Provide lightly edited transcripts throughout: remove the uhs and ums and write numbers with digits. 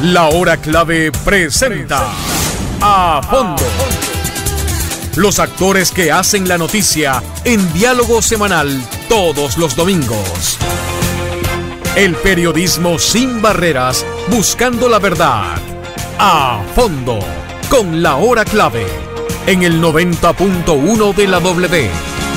La Hora Clave presenta A Fondo. Los actores que hacen la noticia en diálogo semanal todos los domingos. El periodismo sin barreras, buscando la verdad. A Fondo, con La Hora Clave, en el 90.1 de la W.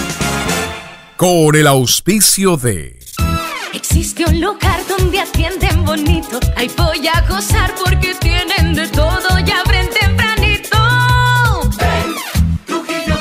Con el auspicio de... Existe un lugar donde atienden bonito. Ahí voy a gozar porque tienen de todo y abren tempranito. Ven, Trujillo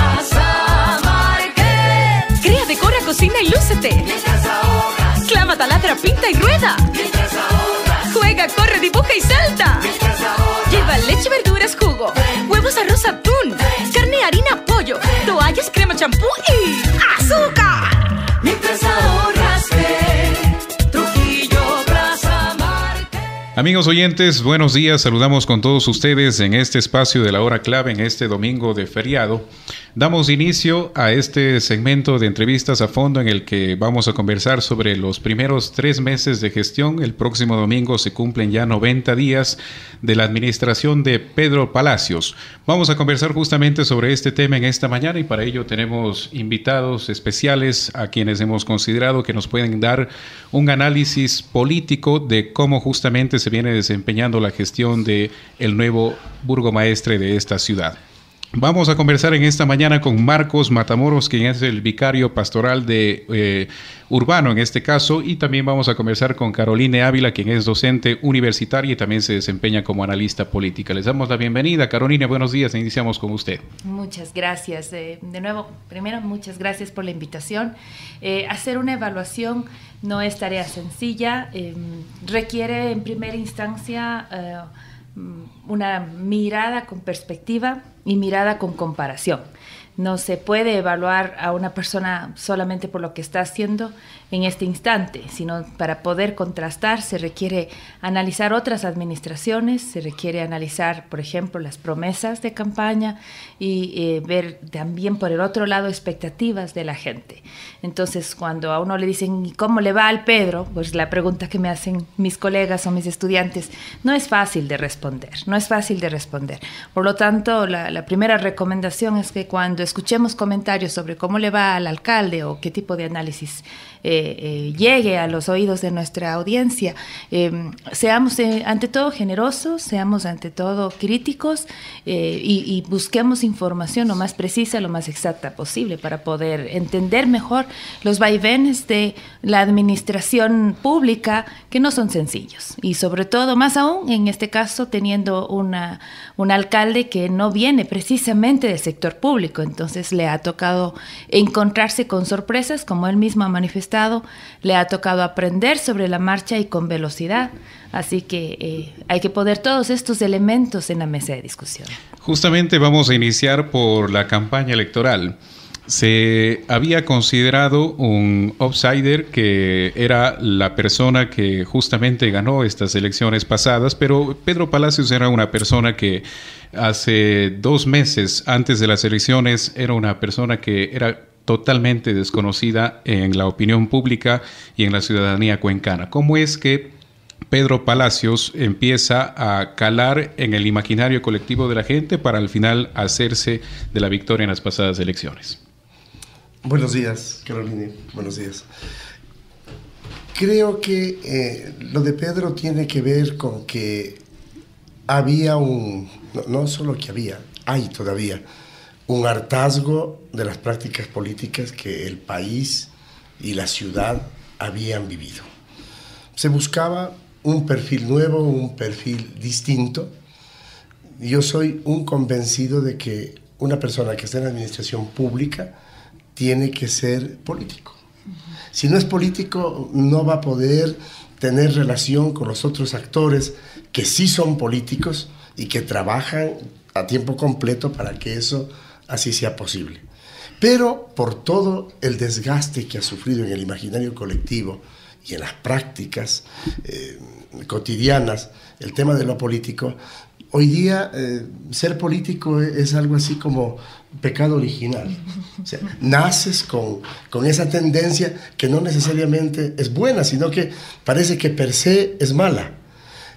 Plaza Market. Crea, decora, cocina y lúcete. Mientras ahorras. Clava, taladra, pinta y rueda. Mientras ahorras. Juega, corre, dibuja y salta. Mientras ahorras. Lleva leche, verduras, jugo. Ven. Huevos, arroz, atún. Ven. Carne, harina, pollo. Ven. Toallas, crema, champú y azúcar. Mientras ahorras, ven, Trujillo Plaza Market. Amigos oyentes, buenos días. Saludamos con todos ustedes en este espacio de La Hora Clave, en este domingo de feriado. Damos inicio a este segmento de entrevistas a fondo en el que vamos a conversar sobre los primeros 3 meses de gestión. El próximo domingo se cumplen ya 90 días de la administración de Pedro Palacios. Vamos a conversar justamente sobre este tema en esta mañana y para ello tenemos invitados especiales a quienes hemos considerado que nos pueden dar un análisis político de cómo justamente se viene desempeñando la gestión de el nuevo burgomaestre de esta ciudad. Vamos a conversar en esta mañana con Marcos Matamoros, quien es el vicario pastoral de Urbano en este caso, y también vamos a conversar con Caroline Ávila, quien es docente universitaria y también se desempeña como analista política. Les damos la bienvenida. Caroline, buenos días. Iniciamos con usted. Muchas gracias. De nuevo, primero, muchas gracias por la invitación. Hacer una evaluación no es tarea sencilla. Requiere en primera instancia una mirada con perspectiva y mirada con comparación. No se puede evaluar a una persona solamente por lo que está haciendo en este instante, sino para poder contrastar se requiere analizar otras administraciones, se requiere analizar, por ejemplo, las promesas de campaña y ver también por el otro lado expectativas de la gente. Entonces, cuando a uno le dicen ¿cómo le va al Pedro? Pues la pregunta que me hacen mis colegas o mis estudiantes no es fácil de responder, no es fácil de responder. Por lo tanto, la primera recomendación es que cuando escuchemos comentarios sobre cómo le va al alcalde o qué tipo de análisis llegue a los oídos de nuestra audiencia, seamos ante todo generosos, seamos ante todo críticos y busquemos información lo más precisa, lo más exacta posible para poder entender mejor los vaivenes de la administración pública que no son sencillos y sobre todo, más aún en este caso, teniendo un alcalde que no viene precisamente del sector público, entonces le ha tocado encontrarse con sorpresas, como él mismo ha manifestado, le ha tocado aprender sobre la marcha y con velocidad, así que hay que poner todos estos elementos en la mesa de discusión. Justamente vamos a iniciar por la campaña electoral. Se había considerado un outsider que era la persona que justamente ganó estas elecciones pasadas, pero Pedro Palacios era una persona que hace 2 meses antes de las elecciones era una persona que era totalmente desconocida en la opinión pública y en la ciudadanía cuencana. ¿Cómo es que Pedro Palacios empieza a calar en el imaginario colectivo de la gente para al final hacerse de la victoria en las pasadas elecciones? Buenos días, Caroline. Buenos días. Creo que lo de Pedro tiene que ver con que había no solo que había, hay todavía un hartazgo de las prácticas políticas que el país y la ciudad habían vivido. Se buscaba un perfil nuevo, un perfil distinto. Yo soy un convencido de que una persona que está en la administración pública tiene que ser político. Si no es político, no va a poder tener relación con los otros actores que sí son políticos y que trabajan a tiempo completo para que eso así sea posible. Pero por todo el desgaste que ha sufrido en el imaginario colectivo y en las prácticas cotidianas, el tema de lo político, hoy día ser político es algo así como pecado original. O sea, naces con esa tendencia que no necesariamente es buena, sino que parece que per se es mala.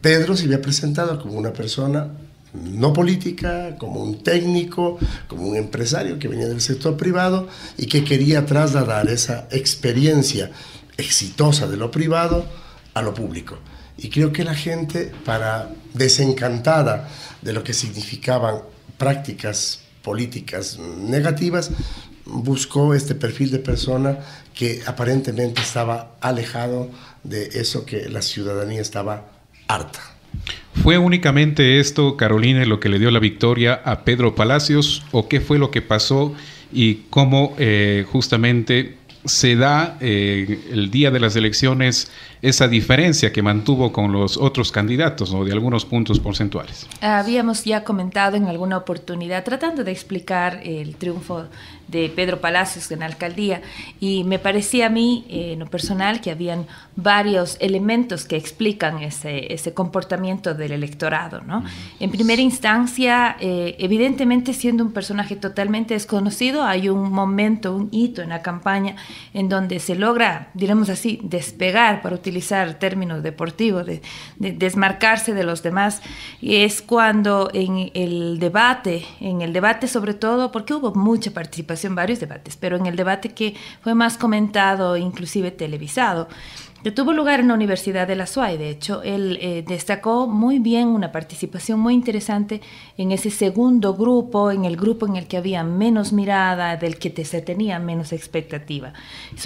Pedro se había presentado como una persona no política, como un técnico, como un empresario que venía del sector privado y que quería trasladar esa experiencia exitosa de lo privado a lo público. Y creo que la gente, desencantada de lo que significaban prácticas políticas negativas, buscó este perfil de persona que aparentemente estaba alejado de eso que la ciudadanía estaba harta. ¿Fue únicamente esto, Carolina, lo que le dio la victoria a Pedro Palacios, o qué fue lo que pasó y cómo justamente se da el día de las elecciones esa diferencia que mantuvo con los otros candidatos, ¿no?, de algunos puntos porcentuales? Habíamos ya comentado en alguna oportunidad, tratando de explicar el triunfo de Pedro Palacios en la alcaldía, y me parecía a mí, en lo personal, que habían varios elementos que explican ese comportamiento del electorado, ¿no? En primera instancia, evidentemente, siendo un personaje totalmente desconocido, hay un momento, un hito en la campaña en donde se logra, diremos así, despegar, para utilizar términos deportivos, de desmarcarse de los demás, y es cuando en el debate sobre todo, porque hubo mucha participación, varios debates, pero en el debate que fue más comentado, inclusive televisado, que tuvo lugar en la Universidad de la SUAY. De hecho, él destacó muy bien una participación muy interesante en ese segundo grupo, en el grupo en el que había menos mirada, del que se tenía menos expectativa.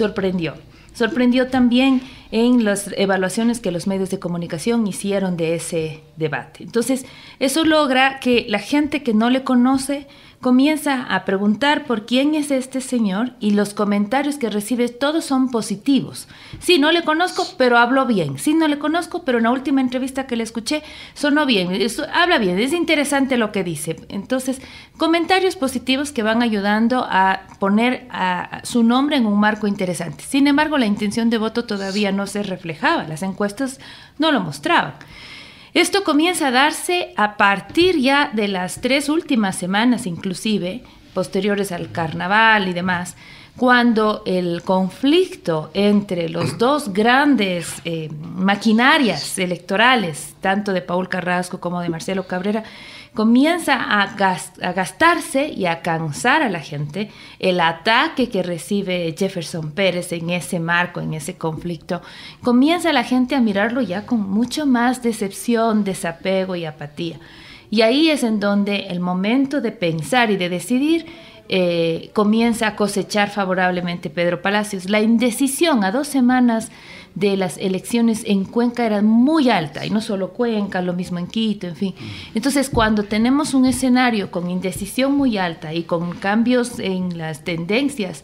Sorprendió también en las evaluaciones que los medios de comunicación hicieron de ese debate. Entonces, eso logra que la gente que no le conoce comienza a preguntar por quién es este señor, y los comentarios que recibe todos son positivos. Sí, no le conozco, pero habló bien. Sí, no le conozco, pero en la última entrevista que le escuché sonó bien, habla bien, es interesante lo que dice. Entonces, comentarios positivos que van ayudando a poner a su nombre en un marco interesante. Sin embargo, la intención de voto todavía no se reflejaba, las encuestas no lo mostraban. Esto comienza a darse a partir ya de las 3 últimas semanas, inclusive, posteriores al carnaval y demás, cuando el conflicto entre los dos grandes maquinarias electorales, tanto de Paul Carrasco como de Marcelo Cabrera, comienza a gastarse y a cansar a la gente. El ataque que recibe Jefferson Pérez en ese marco, en ese conflicto, comienza la gente a mirarlo ya con mucho más decepción, desapego y apatía. Y ahí es en donde el momento de pensar y de decidir comienza a cosechar favorablemente Pedro Palacios. La indecisión a 2 semanas de las elecciones en Cuenca era muy alta, y no solo Cuenca, lo mismo en Quito, en fin. Entonces, cuando tenemos un escenario con indecisión muy alta y con cambios en las tendencias,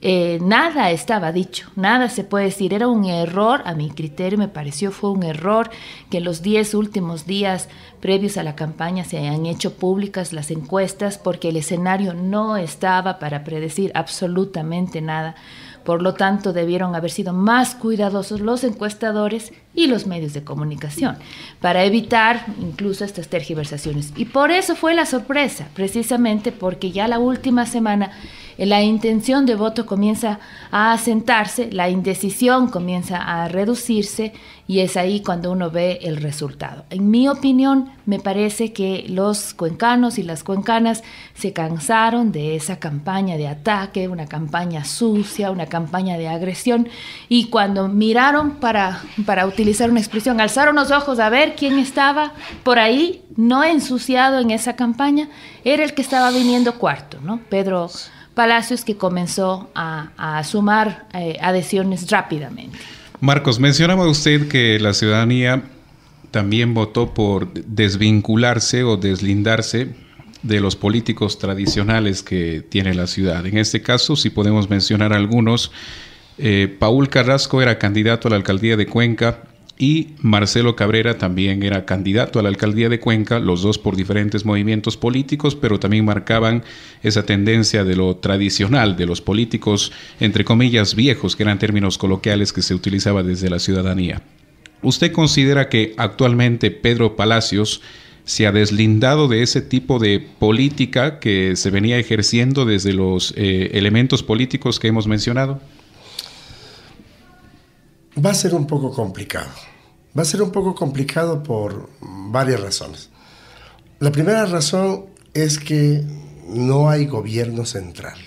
nada estaba dicho, nada se puede decir. Era un error, a mi criterio me pareció, fue un error que en los 10 últimos días previos a la campaña se hayan hecho públicas las encuestas, porque el escenario no estaba para predecir absolutamente nada. Por lo tanto, debieron haber sido más cuidadosos los encuestadores y los medios de comunicación para evitar incluso estas tergiversaciones. Y por eso fue la sorpresa, precisamente porque ya la última semana la intención de voto comienza a asentarse, la indecisión comienza a reducirse, y es ahí cuando uno ve el resultado. En mi opinión, me parece que los cuencanos y las cuencanas se cansaron de esa campaña de ataque, una campaña sucia, una campaña de agresión, y cuando miraron, para utilizar una expresión, alzaron los ojos a ver quién estaba por ahí, no ensuciado en esa campaña, era el que estaba viniendo cuarto, ¿no? Pedro Palacios, que comenzó a sumar adhesiones rápidamente. Marcos, mencionaba usted que la ciudadanía también votó por desvincularse o deslindarse de los políticos tradicionales que tiene la ciudad. En este caso, si podemos mencionar algunos, Paul Carrasco era candidato a la alcaldía de Cuenca, y Marcelo Cabrera también era candidato a la alcaldía de Cuenca, los dos por diferentes movimientos políticos, pero también marcaban esa tendencia de lo tradicional, de los políticos, entre comillas, viejos, que eran términos coloquiales que se utilizaba desde la ciudadanía. ¿Usted considera que actualmente Pedro Palacios se ha deslindado de ese tipo de política que se venía ejerciendo desde los elementos políticos que hemos mencionado? Va a ser un poco complicado. Va a ser un poco complicado por varias razones. La primera razón es que no hay gobierno central.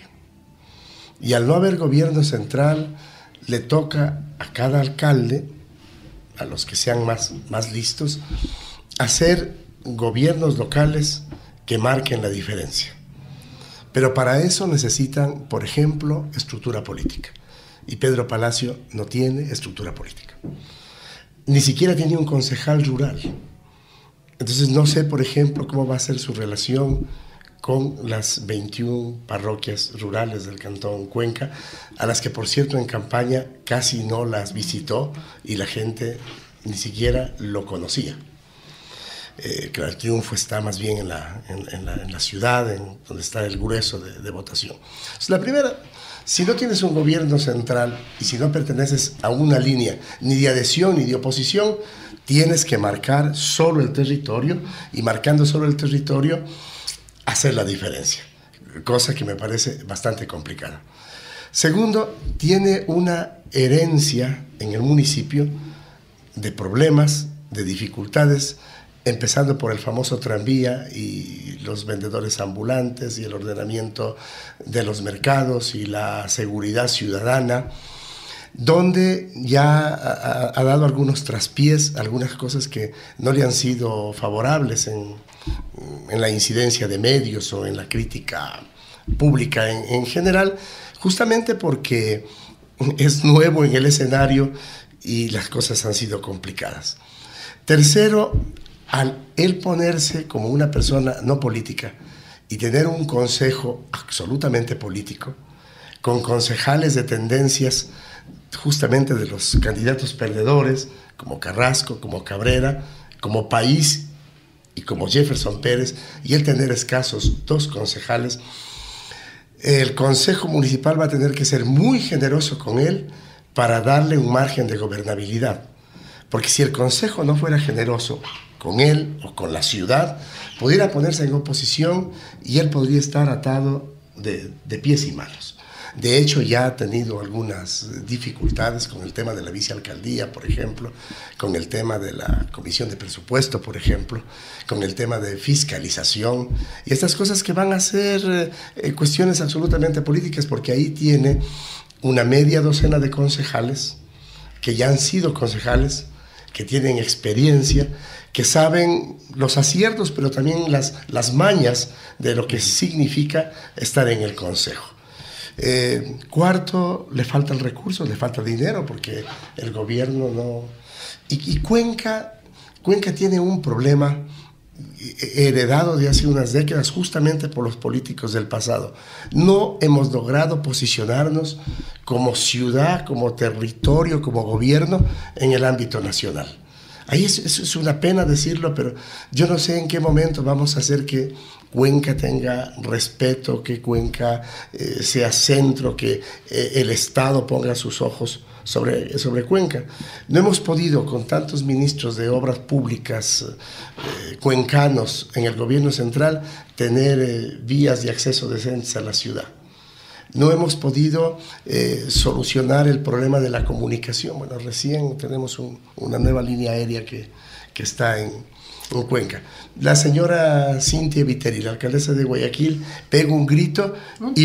Y al no haber gobierno central, le toca a cada alcalde, a los que sean más listos, hacer gobiernos locales que marquen la diferencia. Pero para eso necesitan, por ejemplo, estructura política. Y Pedro Palacio no tiene estructura política. Ni siquiera tiene un concejal rural. Entonces no sé, por ejemplo, cómo va a ser su relación con las 21 parroquias rurales del Cantón Cuenca, a las que, por cierto, en campaña casi no las visitó y la gente ni siquiera lo conocía. Claro, el triunfo está más bien en la ciudad, donde está el grueso de votación. Entonces, la primera, si no tienes un gobierno central y si no perteneces a una línea ni de adhesión ni de oposición, tienes que marcar solo el territorio, y marcando solo el territorio, hacer la diferencia, cosa que me parece bastante complicada. Segundo, tiene una herencia en el municipio de problemas, de dificultades, empezando por el famoso tranvía y los vendedores ambulantes y el ordenamiento de los mercados y la seguridad ciudadana, donde ya ha dado algunos traspiés, algunas cosas que no le han sido favorables en la incidencia de medios o en la crítica pública en general, justamente porque es nuevo en el escenario y las cosas han sido complicadas. Tercero, al él ponerse como una persona no política y tener un consejo absolutamente político, con concejales de tendencias justamente de los candidatos perdedores, como Carrasco, como Cabrera, como País y como Jefferson Pérez, y él tener escasos 2 concejales, el Consejo Municipal va a tener que ser muy generoso con él para darle un margen de gobernabilidad. Porque si el Consejo no fuera generoso con él o con la ciudad, pudiera ponerse en oposición y él podría estar atado de pies y manos. De hecho, ya ha tenido algunas dificultades con el tema de la vicealcaldía, por ejemplo, con el tema de la comisión de presupuesto, por ejemplo, con el tema de fiscalización, y estas cosas que van a ser cuestiones absolutamente políticas, porque ahí tiene una media docena de concejales que ya han sido concejales, que tienen experiencia, que saben los aciertos, pero también las mañas de lo que significa estar en el consejo. Cuarto, le faltan recursos, le falta dinero, porque el gobierno no... Y Cuenca tiene un problema heredado de hace unas décadas justamente por los políticos del pasado. No hemos logrado posicionarnos como ciudad, como territorio, como gobierno en el ámbito nacional. Ahí es una pena decirlo, pero yo no sé en qué momento vamos a hacer que Cuenca tenga respeto, que Cuenca sea centro, que el Estado ponga sus ojos sobre Cuenca. No hemos podido, con tantos ministros de obras públicas cuencanos en el gobierno central, tener vías de acceso decentes a la ciudad. No hemos podido solucionar el problema de la comunicación. Bueno, recién tenemos una nueva línea aérea que está en Cuenca. La señora Cintia Viteri, la alcaldesa de Guayaquil, pega un grito y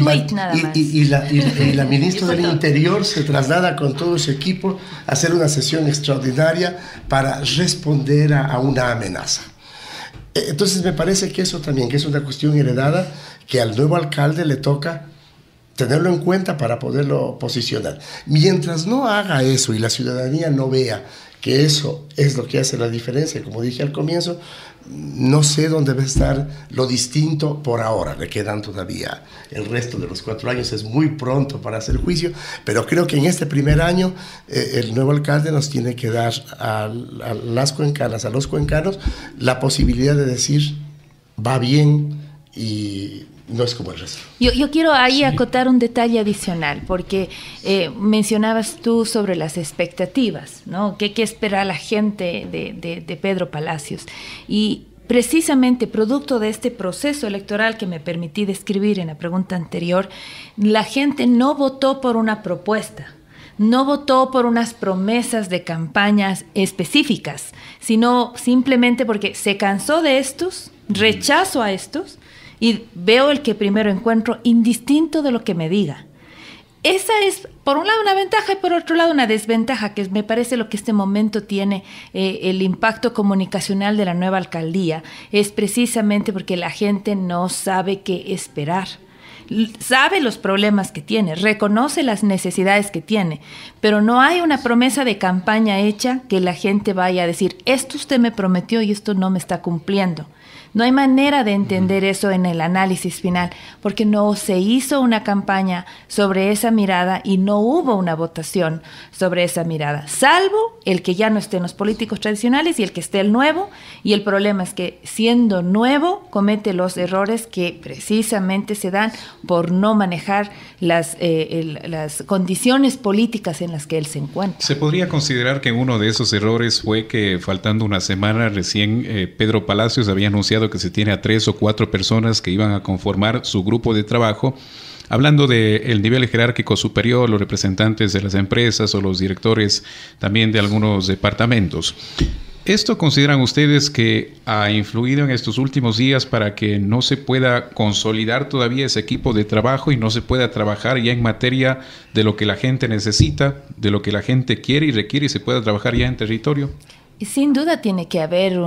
la ministra del Interior se traslada con todo su equipo a hacer una sesión extraordinaria para responder a una amenaza. Entonces me parece que eso también, que es una cuestión heredada, que al nuevo alcalde le toca tenerlo en cuenta para poderlo posicionar. Mientras no haga eso y la ciudadanía no vea que eso es lo que hace la diferencia, como dije al comienzo, no sé dónde va a estar lo distinto por ahora. Le quedan todavía el resto de los 4 años, es muy pronto para hacer juicio, pero creo que en este primer año el nuevo alcalde nos tiene que dar a las cuencanas, a los cuencanos, la posibilidad de decir, va bien y no es como el resto. Yo quiero ahí acotar un detalle adicional, porque mencionabas tú sobre las expectativas, ¿no? ¿Qué espera la gente de Pedro Palacios? Y precisamente producto de este proceso electoral que me permití describir en la pregunta anterior, la gente no votó por una propuesta. no votó por unas promesas de campañas específicas, sino simplemente porque se cansó de estos, rechazo a estos y veo el que primero encuentro indistinto de lo que me diga. Esa es, por un lado, una ventaja y por otro lado una desventaja, que me parece lo que este momento tiene el impacto comunicacional de la nueva alcaldía. Es precisamente porque la gente no sabe qué esperar. Sabe los problemas que tiene, reconoce las necesidades que tiene, pero no hay una promesa de campaña hecha que la gente vaya a decir, esto usted me prometió y esto no me está cumpliendo. No hay manera de entender eso en el análisis final, porque no se hizo una campaña sobre esa mirada y no hubo una votación sobre esa mirada, salvo el que ya no estén los políticos tradicionales y el que esté el nuevo, y el problema es que siendo nuevo comete los errores que precisamente se dan por no manejar las condiciones políticas en las que él se encuentra. ¿Se podría considerar que uno de esos errores fue que faltando una semana recién Pedro Palacios había anunciado que se tiene a 3 o 4 personas que iban a conformar su grupo de trabajo, hablando del nivel jerárquico superior, los representantes de las empresas o los directores también de algunos departamentos? ¿Esto consideran ustedes que ha influido en estos últimos días para que no se pueda consolidar todavía ese equipo de trabajo y no se pueda trabajar ya en materia de lo que la gente necesita, de lo que la gente quiere y requiere y se pueda trabajar ya en territorio? Sin duda tiene que haber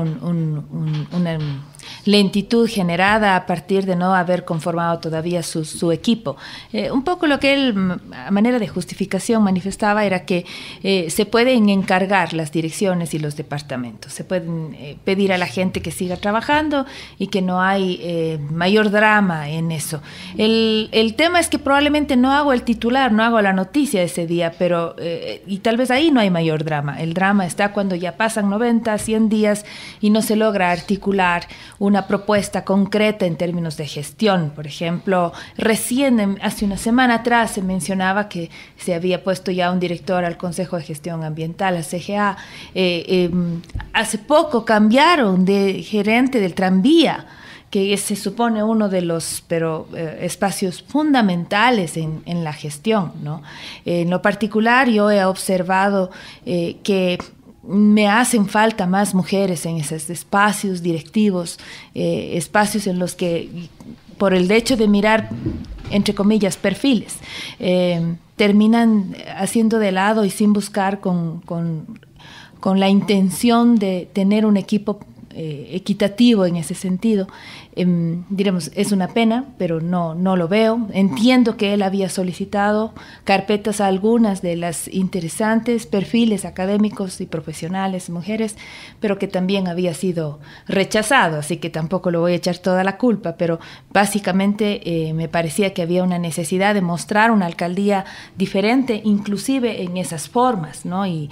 una lentitud generada a partir de no haber conformado todavía su equipo. Un poco lo que él, a manera de justificación, manifestaba era que se pueden encargar las direcciones y los departamentos, se pueden pedir a la gente que siga trabajando y que no hay mayor drama en eso. El tema es que probablemente no hago el titular, no hago la noticia ese día, pero y tal vez ahí no hay mayor drama. El drama está cuando ya pasan 90, 100 días y no se logra articular una propuesta concreta en términos de gestión. Por ejemplo, recién hace una semana atrás se mencionaba que se había puesto ya un director al Consejo de Gestión Ambiental, a CGA. Hace poco cambiaron de gerente del tranvía, que se supone uno de los espacios fundamentales en la gestión, ¿no? En lo particular, yo he observado que me hacen falta más mujeres en esos espacios directivos, espacios en los que, por el hecho de mirar, entre comillas, perfiles, terminan haciendo de lado y sin buscar con la intención de tener un equipo equitativo en ese sentido. Diremos, es una pena, pero no lo veo. Entiendo que él había solicitado carpetas a algunas de las interesantes perfiles académicos y profesionales, mujeres, pero que también había sido rechazado, así que tampoco le voy a echar toda la culpa, pero básicamente me parecía que había una necesidad de mostrar una alcaldía diferente, inclusive en esas formas, ¿no? Y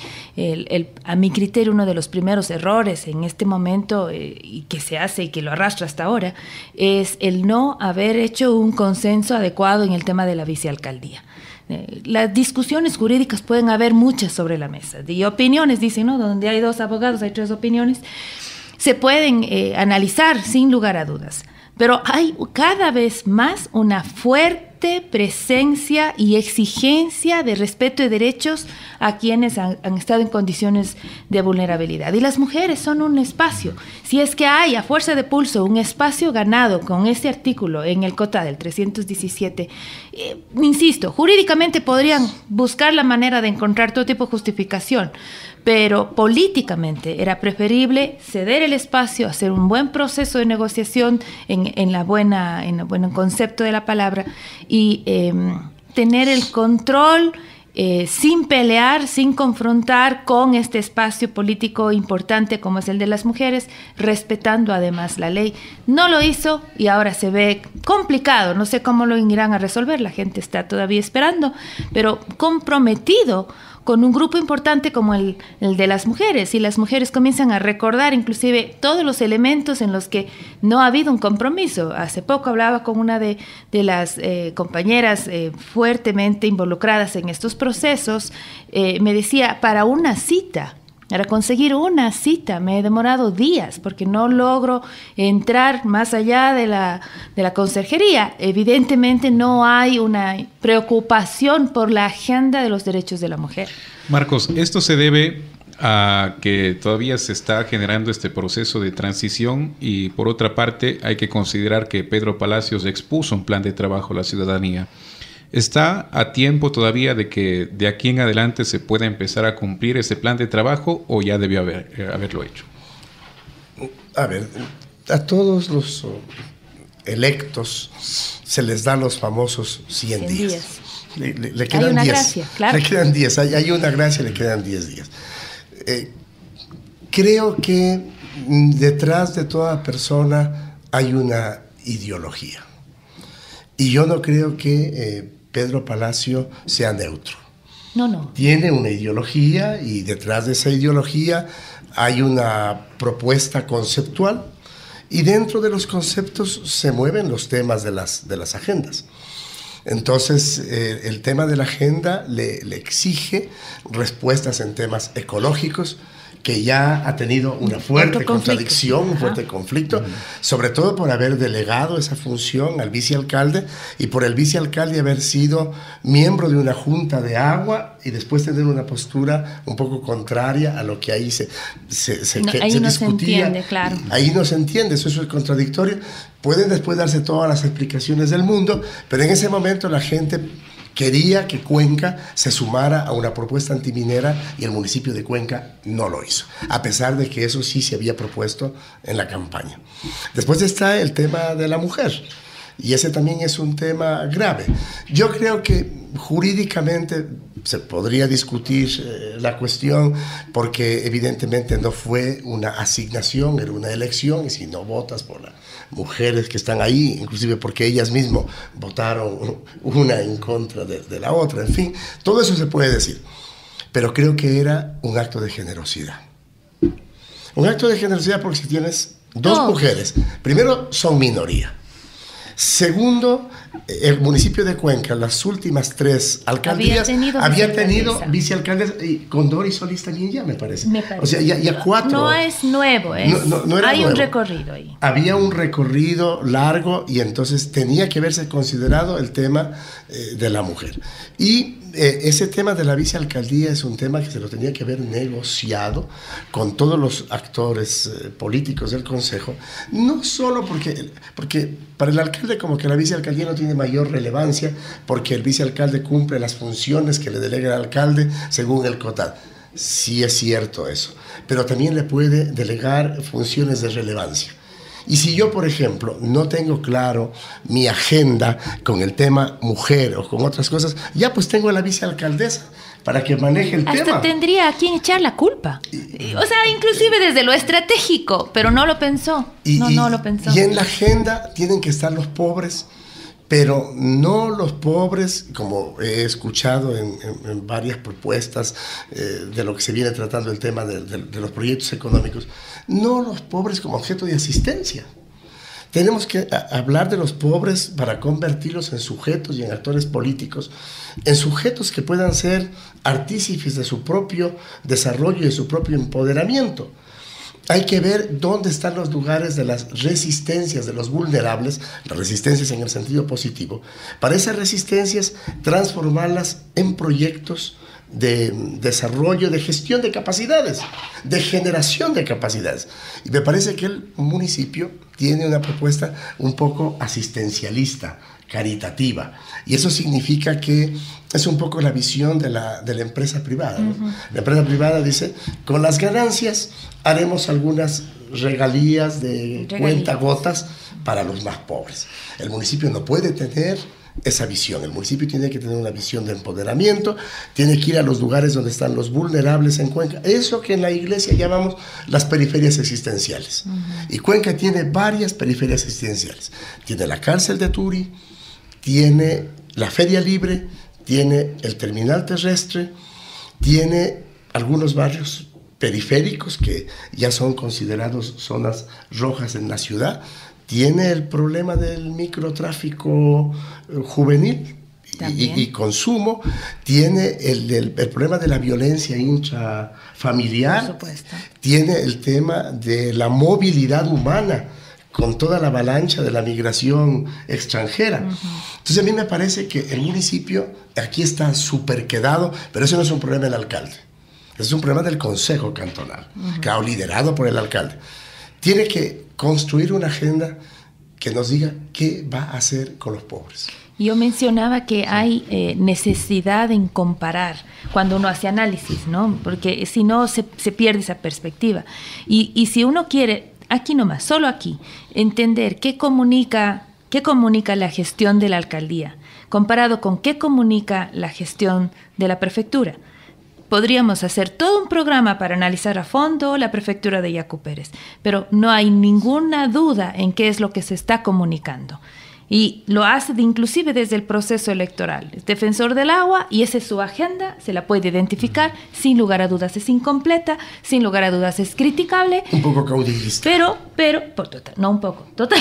a mi criterio, uno de los primeros errores en este momento y que se hace y que lo arrastra hasta ahora, es el no haber hecho un consenso adecuado en el tema de la vicealcaldía. Las discusiones jurídicas pueden haber muchas sobre la mesa, y opiniones, dicen, ¿no? Donde hay 2 abogados hay 3 opiniones, se pueden analizar sin lugar a dudas, pero hay cada vez más una fuerte presencia y exigencia de respeto de derechos a quienes han estado en condiciones de vulnerabilidad. Y las mujeres son un espacio. Si es que hay a fuerza de pulso un espacio ganado con este artículo en el COTA del 317, insisto, jurídicamente podrían buscar la manera de encontrar todo tipo de justificación, pero políticamente era preferible ceder el espacio, hacer un buen proceso de negociación en el buen concepto de la palabra, y tener el control sin pelear, sin confrontar con este espacio político importante como es el de las mujeres, respetando además la ley. No lo hizo y ahora se ve complicado, no sé cómo lo irán a resolver, la gente está todavía esperando, pero comprometido con un grupo importante como el de las mujeres, y las mujeres comienzan a recordar inclusive todos los elementos en los que no ha habido un compromiso. Hace poco hablaba con una de las compañeras fuertemente involucradas en estos procesos, me decía, para una cita Para conseguir una cita me he demorado días porque no logro entrar más allá de la conserjería. Evidentemente no hay una preocupación por la agenda de los derechos de la mujer. Marcos, esto se debe a que todavía se está generando este proceso de transición y por otra parte hay que considerar que Pedro Palacios expuso un plan de trabajo a la ciudadanía. ¿Está a tiempo todavía de que de aquí en adelante se pueda empezar a cumplir ese plan de trabajo o ya debió haberlo hecho? A ver, a todos los electos se les dan los famosos 100 días. Le quedan 10. Gracia, claro. Le quedan 10. Hay una gracia, le quedan 10 días. Creo que detrás de toda persona hay una ideología. Y yo no creo que Pedro Palacio sea neutro. No. Tiene una ideología y detrás de esa ideología hay una propuesta conceptual y dentro de los conceptos se mueven los temas de las agendas. Entonces, el tema de la agenda le exige respuestas en temas ecológicos, que ya ha tenido una fuerte contradicción, un fuerte conflicto, sobre todo por haber delegado esa función al vicealcalde y por el vicealcalde haber sido miembro de una junta de agua y después tener una postura un poco contraria a lo que ahí se discutía. Se entiende, claro. Ahí no se entiende, eso es contradictorio. Pueden después darse todas las explicaciones del mundo, pero en ese momento la gente quería que Cuenca se sumara a una propuesta antiminera y el municipio de Cuenca no lo hizo, a pesar de que eso sí se había propuesto en la campaña. Después está el tema de la mujer, y ese también es un tema grave. Yo creo que jurídicamente se podría discutir la cuestión, porque evidentemente no fue una asignación, era una elección, y si no votas por las mujeres que están ahí, inclusive porque ellas mismas votaron una en contra de la otra, en fin, todo eso se puede decir, pero creo que era un acto de generosidad. Un acto de generosidad porque si tienes dos mujeres, primero son minoría. Segundo, el municipio de Cuenca, las últimas 3 alcaldías, había tenido vicealcaldes, con Doris Solís también ya, me parece. O sea, ya 4. No es nuevo, hay nuevo. Un recorrido ahí. Había un recorrido largo y entonces tenía que haberse considerado el tema de la mujer. Y ese tema de la vicealcaldía es un tema que se lo tenía que haber negociado con todos los actores políticos del consejo, no solo porque para el alcalde como que la vicealcaldía no tiene mayor relevancia, porque el vicealcalde cumple las funciones que le delega el alcalde según el COTAD. Sí es cierto eso, pero también le puede delegar funciones de relevancia. Y si yo, por ejemplo, no tengo claro mi agenda con el tema mujer o con otras cosas, ya pues tengo a la vicealcaldesa para que maneje el tema. Hasta tendría a quien echar la culpa. O sea, inclusive desde lo estratégico, pero no lo pensó. No lo pensó. Y en la agenda tienen que estar los pobres, pero no los pobres, como he escuchado en varias propuestas de lo que se viene tratando el tema de los proyectos económicos, no los pobres como objeto de asistencia. Tenemos que hablar de los pobres para convertirlos en sujetos y en actores políticos, en sujetos que puedan ser artífices de su propio desarrollo y de su propio empoderamiento. Hay que ver dónde están los lugares de las resistencias de los vulnerables, las resistencias en el sentido positivo, para esas resistencias transformarlas en proyectos de desarrollo, de gestión de capacidades, de generación de capacidades. Y me parece que el municipio tiene una propuesta un poco asistencialista, caritativa, y eso significa que es un poco la visión de la empresa privada, ¿no? La empresa privada dice, con las ganancias haremos algunas regalías de cuentagotas para los más pobres. El municipio no puede tener esa visión. El municipio tiene que tener una visión de empoderamiento, tiene que ir a los lugares donde están los vulnerables en Cuenca, eso que en la iglesia llamamos las periferias existenciales. Y Cuenca tiene varias periferias existenciales. Tiene la cárcel de Turi, tiene la Feria Libre, tiene el terminal terrestre, tiene algunos barrios periféricos que ya son considerados zonas rojas en la ciudad, tiene el problema del microtráfico juvenil También. y consumo, tiene el problema de la violencia intrafamiliar, Por supuesto. tiene el tema de la movilidad humana con toda la avalancha de la migración extranjera. Entonces a mí me parece que el municipio aquí está súper quedado, pero eso no es un problema del alcalde, es un problema del Consejo Cantonal, claro, liderado por el alcalde. Tiene que construir una agenda que nos diga qué va a hacer con los pobres. Yo mencionaba que hay necesidad en comparar cuando uno hace análisis, ¿no? Porque si no se pierde esa perspectiva. Y si uno quiere, aquí nomás, solo aquí, entender qué comunica la gestión de la alcaldía comparado con qué comunica la gestión de la prefectura. Podríamos hacer todo un programa para analizar a fondo la prefectura de Yacu Pérez, pero no hay ninguna duda en qué es lo que se está comunicando. Y lo hace inclusive desde el proceso electoral. Es defensor del agua y esa es su agenda, se la puede identificar, sin lugar a dudas es incompleta, sin lugar a dudas es criticable. Un poco caudillista. No un poco, total.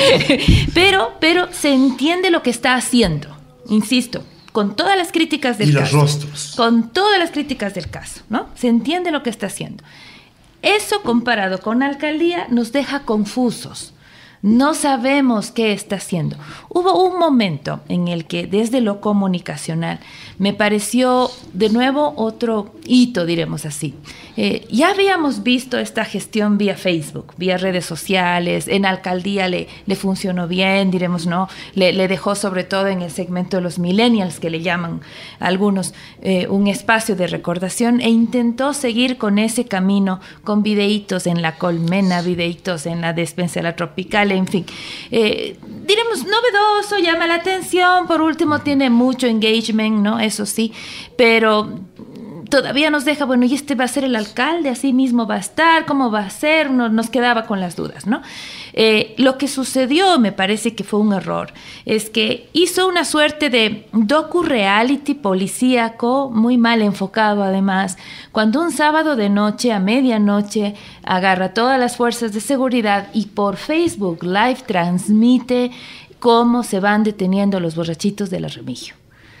pero se entiende lo que está haciendo, insisto, con todas las críticas del caso. Y los rostros. Con todas las críticas del caso, ¿no? Se entiende lo que está haciendo. Eso comparado con la alcaldía nos deja confusos. No sabemos qué está haciendo. Hubo un momento en el que desde lo comunicacional me pareció de nuevo otro hito, diremos así. Ya habíamos visto esta gestión vía Facebook, vía redes sociales, en alcaldía le funcionó bien, diremos, ¿no? Le dejó sobre todo en el segmento de los millennials, que le llaman algunos, un espacio de recordación, e intentó seguir con ese camino, con videitos en la colmena, videitos en la despensa de la tropical, en fin, diremos novedoso, llama la atención, por último tiene mucho engagement, ¿no? Eso sí, pero todavía nos deja, bueno, ¿y este va a ser el alcalde? ¿Así mismo va a estar? ¿Cómo va a ser? Nos quedaba con las dudas, ¿no? Lo que sucedió, me parece que fue un error, es que hizo una suerte de docu-reality policíaco, muy mal enfocado además, cuando un sábado de noche, a medianoche, agarra todas las fuerzas de seguridad y por Facebook Live transmite cómo se van deteniendo los borrachitos de la Remigio.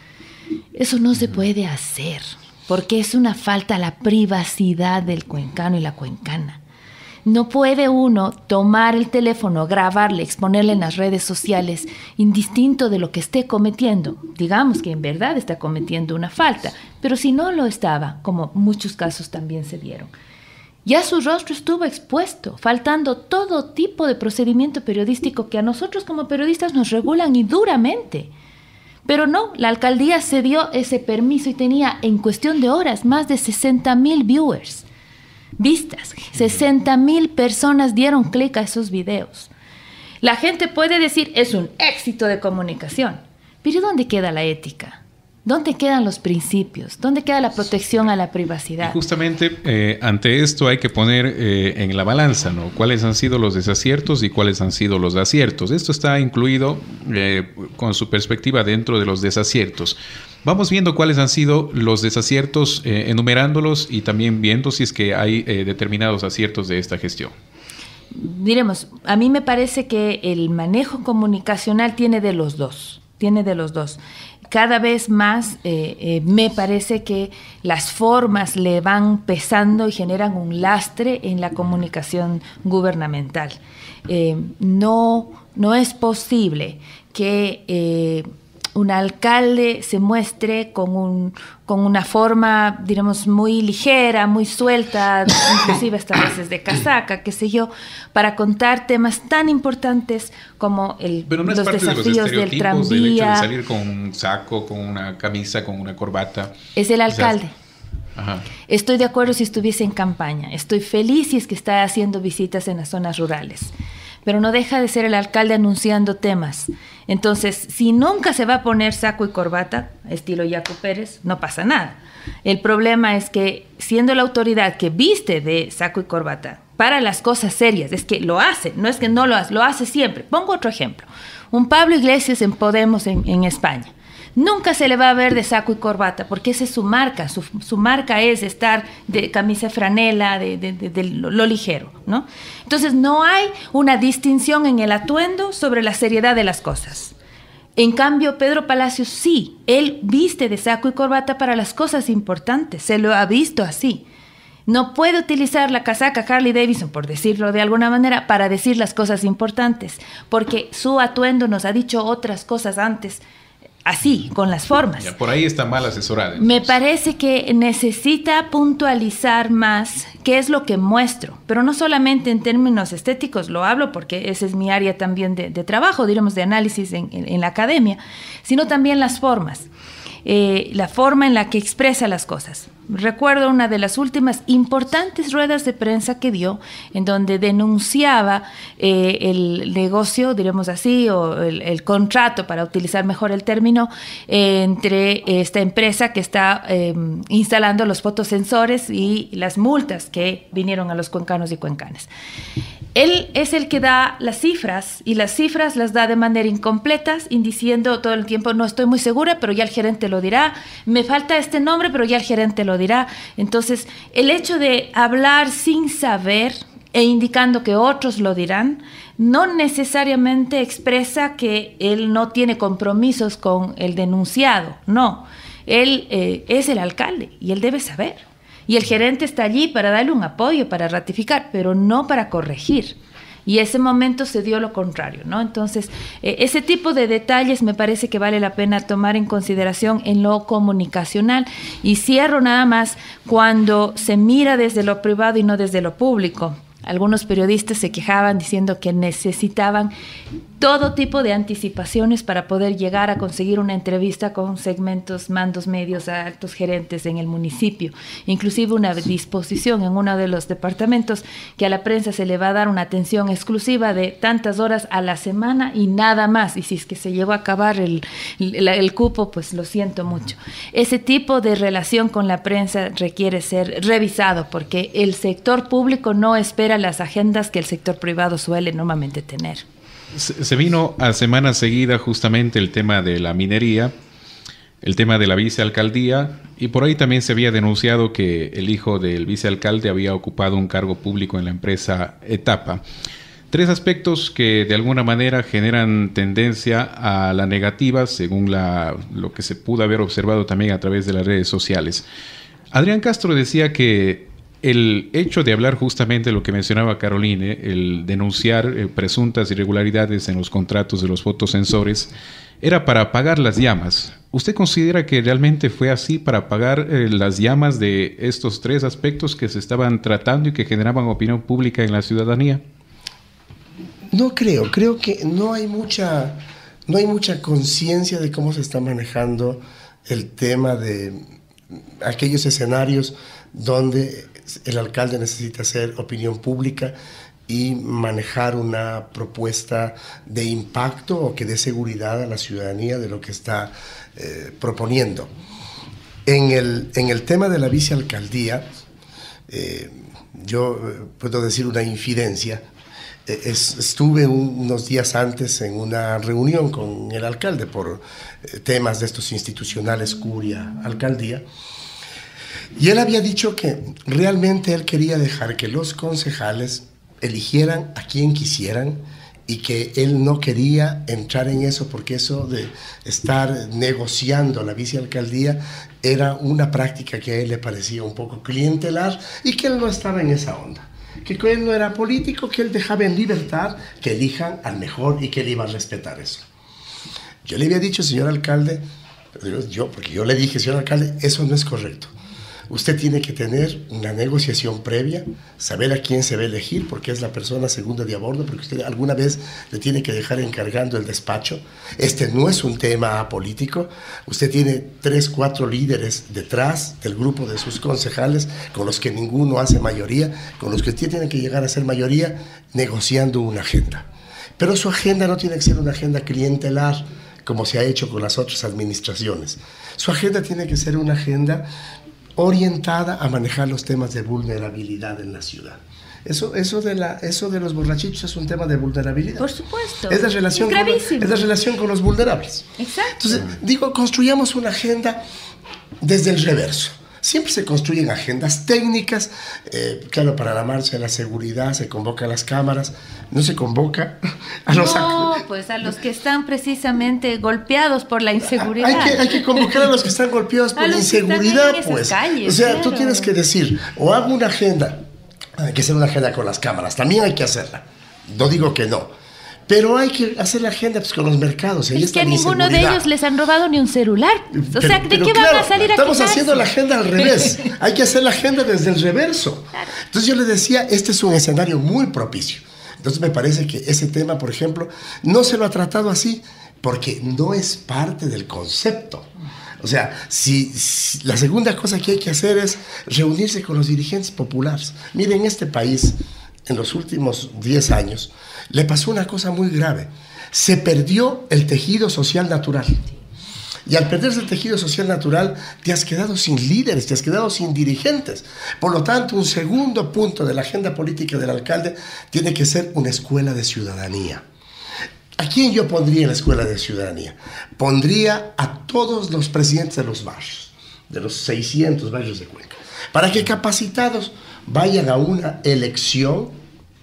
Eso no se puede hacer, porque es una falta a la privacidad del cuencano y la cuencana. No puede uno tomar el teléfono, grabarle, exponerle en las redes sociales, indistinto de lo que esté cometiendo. Digamos que en verdad está cometiendo una falta, pero si no lo estaba, como muchos casos también se dieron, ya su rostro estuvo expuesto, faltando todo tipo de procedimiento periodístico que a nosotros como periodistas nos regulan y duramente. Pero no, la alcaldía se dio ese permiso y tenía en cuestión de horas más de 60,000 viewers, vistas. 60,000 personas dieron clic a esos videos. La gente puede decir, es un éxito de comunicación, pero ¿dónde queda la ética? ¿Dónde quedan los principios? ¿Dónde queda la protección a la privacidad? Y justamente ante esto hay que poner en la balanza, ¿no? ¿Cuáles han sido los desaciertos y cuáles han sido los aciertos? Esto está incluido con su perspectiva dentro de los desaciertos. Vamos viendo cuáles han sido los desaciertos, enumerándolos y también viendo si es que hay determinados aciertos de esta gestión. Diremos, a mí me parece que el manejo comunicacional tiene de los dos. Cada vez más me parece que las formas le van pesando y generan un lastre en la comunicación gubernamental. No es posible que un alcalde se muestre con una forma, diremos, muy ligera, muy suelta, inclusive hasta a veces de casaca, qué sé yo, para contar temas tan importantes como los desafíos del tranvía. Del hecho de salir con un saco, con una camisa, con una corbata. Es el alcalde. Ajá. Estoy de acuerdo si estuviese en campaña. Estoy feliz si es que está haciendo visitas en las zonas rurales. Pero no deja de ser el alcalde anunciando temas. Entonces, si nunca se va a poner saco y corbata, estilo Yacu Pérez, no pasa nada. El problema es que, siendo la autoridad que viste de saco y corbata para las cosas serias, es que lo hace, no es que no lo hace, lo hace siempre. Pongo otro ejemplo. Un Pablo Iglesias en Podemos en España. Nunca se le va a ver de saco y corbata, porque esa es su marca. Su marca es estar de camisa franela, de lo ligero, ¿no? Entonces no hay una distinción en el atuendo sobre la seriedad de las cosas. En cambio, Pedro Palacios sí, él viste de saco y corbata para las cosas importantes, se lo ha visto así. No puede utilizar la casaca Harley Davidson, por decirlo de alguna manera, para decir las cosas importantes, porque su atuendo nos ha dicho otras cosas antes, así, con las formas. Ya, por ahí está mal asesorada. Entonces. Me parece que necesita puntualizar más qué es lo que muestro, pero no solamente en términos estéticos, lo hablo porque esa es mi área también de trabajo, diríamos, de análisis en la academia, sino también las formas. La forma en la que expresa las cosas. Recuerdo una de las últimas importantes ruedas de prensa que dio, en donde denunciaba el negocio, diríamos así, o el contrato, para utilizar mejor el término, entre esta empresa que está instalando los fotosensores y las multas que vinieron a los cuencanos y cuencanas. Él es el que da las cifras, y las cifras las da de manera incompletas, diciendo todo el tiempo, no estoy muy segura, pero ya el gerente lo dirá, me falta este nombre, pero ya el gerente lo dirá. Entonces, el hecho de hablar sin saber e indicando que otros lo dirán, no necesariamente expresa que él no tiene compromisos con el denunciado, no. Él es el alcalde y él debe saber. Y el gerente está allí para darle un apoyo, para ratificar, pero no para corregir. Y ese momento se dio lo contrario, ¿no? Entonces, ese tipo de detalles me parece que vale la pena tomar en consideración en lo comunicacional. Y cierro nada más cuando se mira desde lo privado y no desde lo público. Algunos periodistas se quejaban diciendo que necesitaban todo tipo de anticipaciones para poder llegar a conseguir una entrevista con segmentos, mandos medios, a altos gerentes en el municipio. Inclusive una disposición en uno de los departamentos que a la prensa se le va a dar una atención exclusiva de tantas horas a la semana y nada más. Y si es que se llegó a acabar el cupo, pues lo siento mucho. Ese tipo de relación con la prensa requiere ser revisado, porque el sector público no espera las agendas que el sector privado suele normalmente tener. Se vino a semana seguida justamente el tema de la minería, el tema de la vicealcaldía, y por ahí también se había denunciado que el hijo del vicealcalde había ocupado un cargo público en la empresa Etapa. Tres aspectos que de alguna manera generan tendencia a la negativa, según lo que se pudo haber observado también a través de las redes sociales. Adrián Castro decía que el hecho de hablar justamente lo que mencionaba Caroline, el denunciar presuntas irregularidades en los contratos de los fotosensores, era para apagar las llamas. ¿Usted considera que realmente fue así, para apagar las llamas de estos tres aspectos que se estaban tratando y que generaban opinión pública en la ciudadanía? No creo que no hay mucha conciencia de cómo se está manejando el tema de aquellos escenarios donde el alcalde necesita hacer opinión pública y manejar una propuesta de impacto o que dé seguridad a la ciudadanía de lo que está proponiendo. En el tema de la vicealcaldía, yo puedo decir una infidencia. Estuve unos días antes en una reunión con el alcalde por temas de estos institucionales, curia, alcaldía, y él había dicho que realmente él quería dejar que los concejales eligieran a quien quisieran y que él no quería entrar en eso, porque eso de estar negociando la vicealcaldía era una práctica que a él le parecía un poco clientelar y que él no estaba en esa onda. Que él no era político, que él dejaba en libertad que elijan al mejor y que él iba a respetar eso. Yo le había dicho, señor alcalde, porque yo le dije, señor alcalde, eso no es correcto. Usted tiene que tener una negociación previa, saber a quién se va a elegir, porque es la persona segunda de a bordo, porque usted alguna vez le tiene que dejar encargando el despacho. Este no es un tema político. Usted tiene 3, 4 líderes detrás del grupo de sus concejales, con los que ninguno hace mayoría, con los que usted tiene que llegar a ser mayoría, negociando una agenda. Pero su agenda no tiene que ser una agenda clientelar, como se ha hecho con las otras administraciones. Su agenda tiene que ser una agenda orientada a manejar los temas de vulnerabilidad en la ciudad. Eso de los borrachitos es un tema de vulnerabilidad. Por supuesto. Es la relación, gravísimo. Es la relación con los vulnerables. Exacto. Entonces, digo, construyamos una agenda desde el reverso. Siempre se construyen agendas técnicas. Claro, para la marcha de la seguridad se convoca a las cámaras, no se convoca a los... No, pues a los que están precisamente golpeados por la inseguridad. Hay que convocar a los que están golpeados por la inseguridad, pues. Calles, o sea, claro. Tú tienes que decir, o hago una agenda, hay que hacer una agenda con las cámaras, también hay que hacerla. No digo que no. Pero hay que hacer la agenda pues, con los mercados. Ahí Es que a ninguno de ellos les han robado ni un celular. O sea, ¿de qué van a salir a estamos quejarse? haciendo la agenda al revés. Hay que hacer la agenda desde el reverso. Claro. Entonces yo les decía, este es un escenario muy propicio. Entonces me parece que ese tema, por ejemplo, no se lo ha tratado así porque no es parte del concepto. O sea, si la segunda cosa que hay que hacer es reunirse con los dirigentes populares. Miren, en este país, en los últimos 10 años, le pasó una cosa muy grave. Se perdió el tejido social natural. Y al perderse el tejido social natural, te has quedado sin líderes, te has quedado sin dirigentes. Por lo tanto, un segundo punto de la agenda política del alcalde tiene que ser una escuela de ciudadanía. ¿A quién yo pondría en la escuela de ciudadanía? Pondría a todos los presidentes de los barrios, de los 600 barrios de Cuenca, para que capacitados vayan a una elección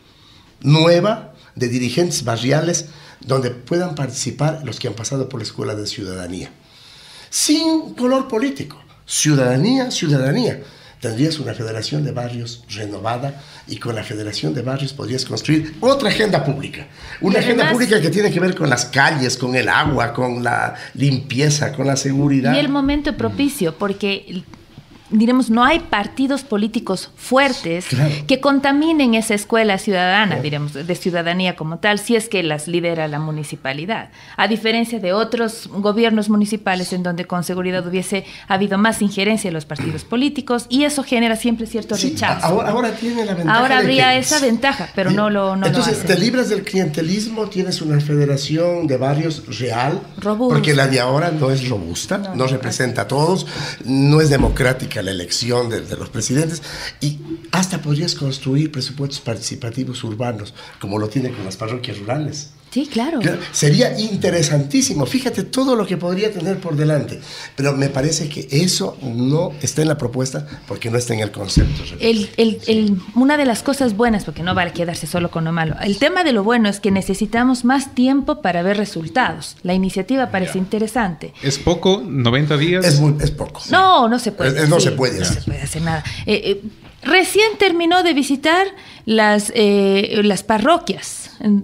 nueva de dirigentes barriales donde puedan participar los que han pasado por la escuela de ciudadanía. Sin color político. Ciudadanía, ciudadanía. Tendrías una federación de barrios renovada y con la federación de barrios podrías construir otra agenda pública. Una agenda pública que tiene que ver con las calles, con el agua, con la limpieza, con la seguridad. Y el momento propicio, porque... diremos, no hay partidos políticos fuertes que contaminen esa escuela ciudadana, diremos, de ciudadanía como tal, si es que las lidera la municipalidad. A diferencia de otros gobiernos municipales en donde con seguridad hubiese habido más injerencia de los partidos políticos y eso genera siempre cierto rechazo. Ahora tiene la ventaja. Ahora habría esa ventaja, pero no lo Entonces, hace. te libras del clientelismo, tienes una federación de barrios real, robusta, porque la de ahora no es robusta, no representa a todos, no es democrática la elección de los presidentes y hasta podrías construir presupuestos participativos urbanos como lo tiene con las parroquias rurales. Sí, claro. Sería interesantísimo. Fíjate todo lo que podría tener por delante. Pero me parece que eso no está en la propuesta porque no está en el concepto. Una de las cosas buenas, porque no vale quedarse solo con lo malo, el tema de lo bueno es que necesitamos más tiempo para ver resultados. La iniciativa parece interesante. ¿Es poco? ¿90 días? Es poco. No se puede. No se puede hacer. No se puede hacer nada. Recién terminó de visitar las parroquias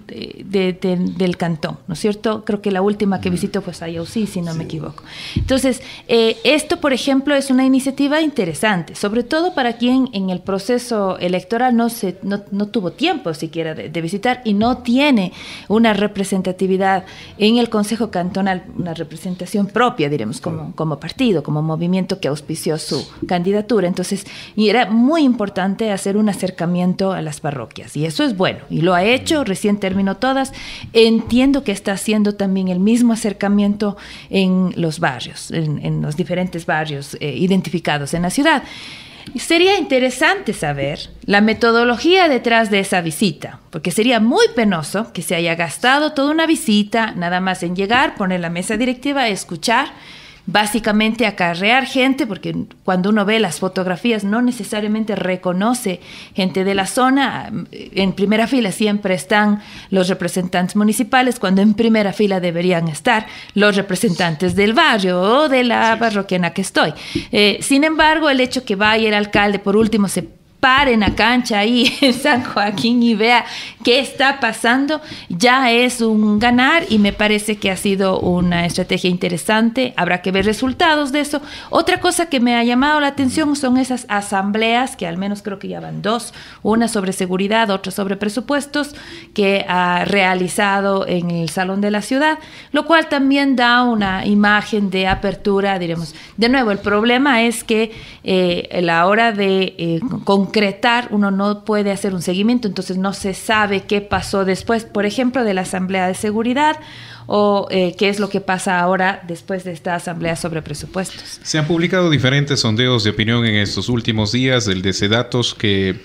del cantón, ¿no es cierto? Creo que la última que visitó fue Sayausí, si no me equivoco. Entonces, esto, por ejemplo, es una iniciativa interesante, sobre todo para quien en el proceso electoral no tuvo tiempo siquiera de visitar y no tiene una representatividad en el Consejo Cantonal, una representación propia, diremos, como partido, como movimiento que auspició su candidatura. Entonces, y era muy importante hacer un acercamiento a las parroquias, y eso es bueno, y lo ha hecho, recién terminó todas. Entiendo que está haciendo también el mismo acercamiento en los barrios, en los diferentes barrios identificados en la ciudad. Sería interesante saber la metodología detrás de esa visita, porque sería muy penoso que se haya gastado toda una visita nada más en llegar, poner la mesa directiva, escuchar, básicamente acarrear gente, porque cuando uno ve las fotografías no necesariamente reconoce gente de la zona. En primera fila siempre están los representantes municipales, cuando en primera fila deberían estar los representantes del barrio o de la parroquia en la que estoy. Sin embargo, el hecho que vaya el alcalde, por último, se pare en la cancha ahí en San Joaquín y vea qué está pasando, ya es un ganar, y me parece que ha sido una estrategia interesante. Habrá que ver resultados de eso. Otra cosa que me ha llamado la atención son esas asambleas, que al menos creo que ya van dos, una sobre seguridad, otra sobre presupuestos, que ha realizado en el Salón de la Ciudad, lo cual también da una imagen de apertura, diremos. De nuevo, el problema es que a la hora de concretar, uno no puede hacer un seguimiento, entonces no se sabe qué pasó después, por ejemplo, de la Asamblea de Seguridad, o qué es lo que pasa ahora después de esta asamblea sobre presupuestos. Se han publicado diferentes sondeos de opinión en estos últimos días, el de Sedatos, que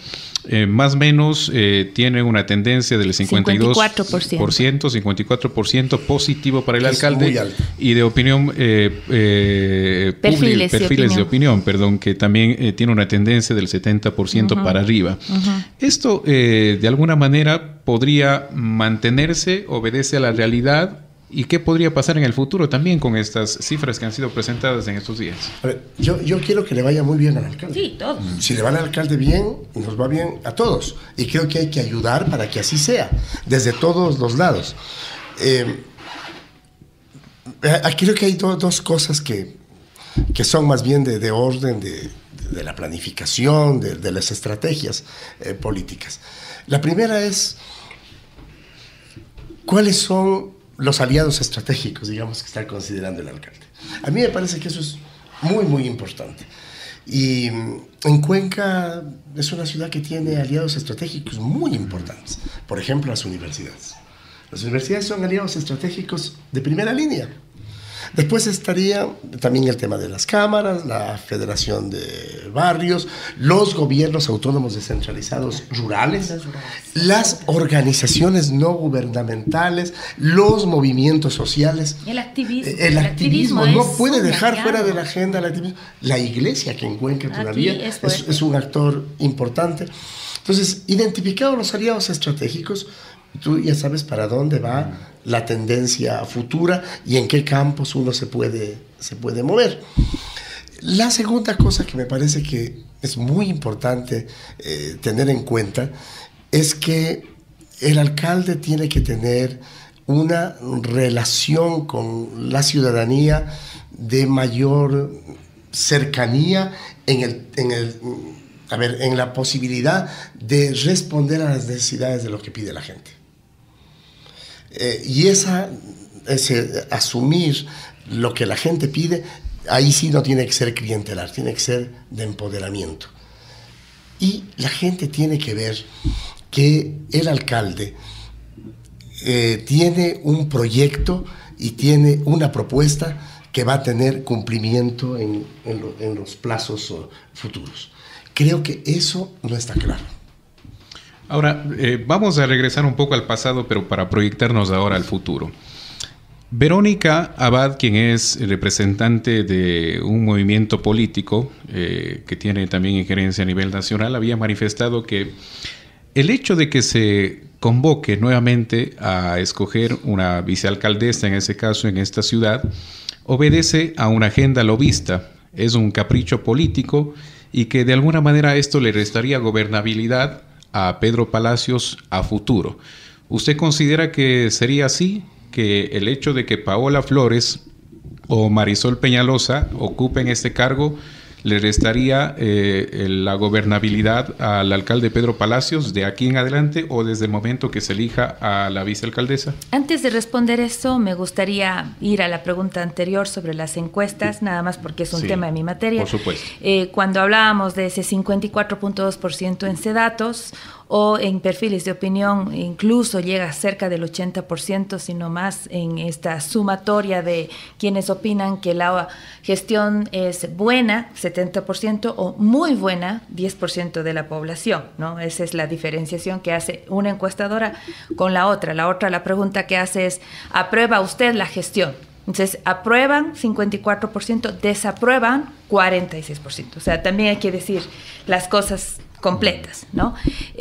más o menos tiene una tendencia del 52%, 54% positivo para el Es alcalde, muy alto. y de opinión, Perfiles de opinión, perdón, que también tiene una tendencia del 70% para arriba. Esto, de alguna manera, podría mantenerse, obedece a la realidad. ¿Y qué podría pasar en el futuro también con estas cifras que han sido presentadas en estos días? A ver, yo quiero que le vaya muy bien al alcalde. Sí, todos. Si le va al alcalde bien, nos va bien a todos. Y creo que hay que ayudar para que así sea, desde todos los lados. Aquí creo que hay dos cosas que son más bien de orden de la planificación, de las estrategias políticas. La primera es, ¿cuáles son los aliados estratégicos, digamos, que está considerando el alcalde? A mí me parece que eso es muy, muy importante. Y en Cuenca es una ciudad que tiene aliados estratégicos muy importantes. Por ejemplo, las universidades. Las universidades son aliados estratégicos de primera línea. Después estaría también el tema de las cámaras, la Federación de Barrios, los gobiernos autónomos descentralizados rurales, las organizaciones no gubernamentales, los movimientos sociales. El activismo. El activismo no es puede un dejar aliado. fuera de la agenda el activismo. La iglesia, que en Cuenca todavía es fuerte. es un actor importante. Entonces, identificados los aliados estratégicos, tú ya sabes para dónde va la tendencia futura y en qué campos uno se puede mover. La segunda cosa que me parece que es muy importante tener en cuenta es que el alcalde tiene que tener una relación con la ciudadanía de mayor cercanía en la posibilidad de responder a las necesidades de lo que pide la gente. Y ese asumir lo que la gente pide, ahí sí no tiene que ser clientelar, tiene que ser de empoderamiento. Y la gente tiene que ver que el alcalde tiene un proyecto y tiene una propuesta que va a tener cumplimiento en los plazos futuros. Creo que eso no está claro. Ahora, vamos a regresar un poco al pasado, pero para proyectarnos ahora al futuro. Verónica Abad, quien es representante de un movimiento político que tiene también injerencia a nivel nacional, había manifestado que el hecho de que se convoque nuevamente a escoger una vicealcaldesa, en ese caso en esta ciudad, obedece a una agenda lobista, es un capricho político y que de alguna manera esto le restaría gobernabilidad a Pedro Palacios a futuro. ¿Usted considera que sería así? Que el hecho de que Paola Flores o Marisol Peñalosa ocupen este cargo le restaría la gobernabilidad al alcalde Pedro Palacios de aquí en adelante o desde el momento que se elija a la vicealcaldesa? Antes de responder eso, me gustaría ir a la pregunta anterior sobre las encuestas, nada más porque es un tema de mi materia. Por supuesto. Cuando hablábamos de ese 54.2% en CEDATOS o en perfiles de opinión, incluso llega cerca del 80%, sino más, en esta sumatoria de quienes opinan que la gestión es buena, 70%, o muy buena, 10% de la población, ¿no? Esa es la diferenciación que hace una encuestadora con la otra. La pregunta que hace es, ¿aprueba usted la gestión? Entonces, aprueban 54%, desaprueban 46%. O sea, también hay que decir las cosas completas, ¿no?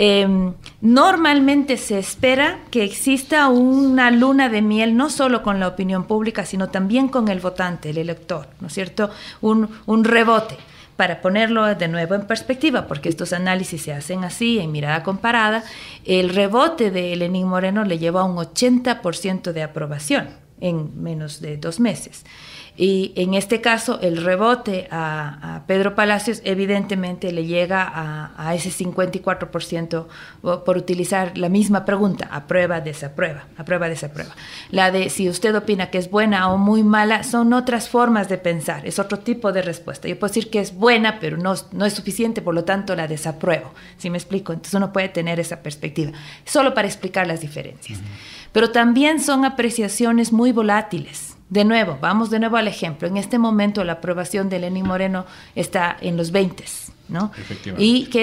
Normalmente se espera que exista una luna de miel, no solo con la opinión pública, sino también con el votante, el elector, ¿no es cierto? Un rebote. Para ponerlo de nuevo en perspectiva, porque estos análisis se hacen así, en mirada comparada, el rebote de Lenín Moreno le lleva a un 80% de aprobación en menos de 2 meses. Y en este caso, el rebote a Pedro Palacios evidentemente le llega a ese 54% por utilizar la misma pregunta, aprueba, desaprueba, aprueba, desaprueba. La de si usted opina que es buena o muy mala son otras formas de pensar, es otro tipo de respuesta. Yo puedo decir que es buena, pero no es suficiente, por lo tanto la desapruebo, ¿sí me explico? Entonces uno puede tener esa perspectiva, solo para explicar las diferencias. Pero también son apreciaciones muy volátiles. De nuevo, vamos de nuevo al ejemplo. En este momento la aprobación de Lenín Moreno está en los 20, ¿no? Efectivamente.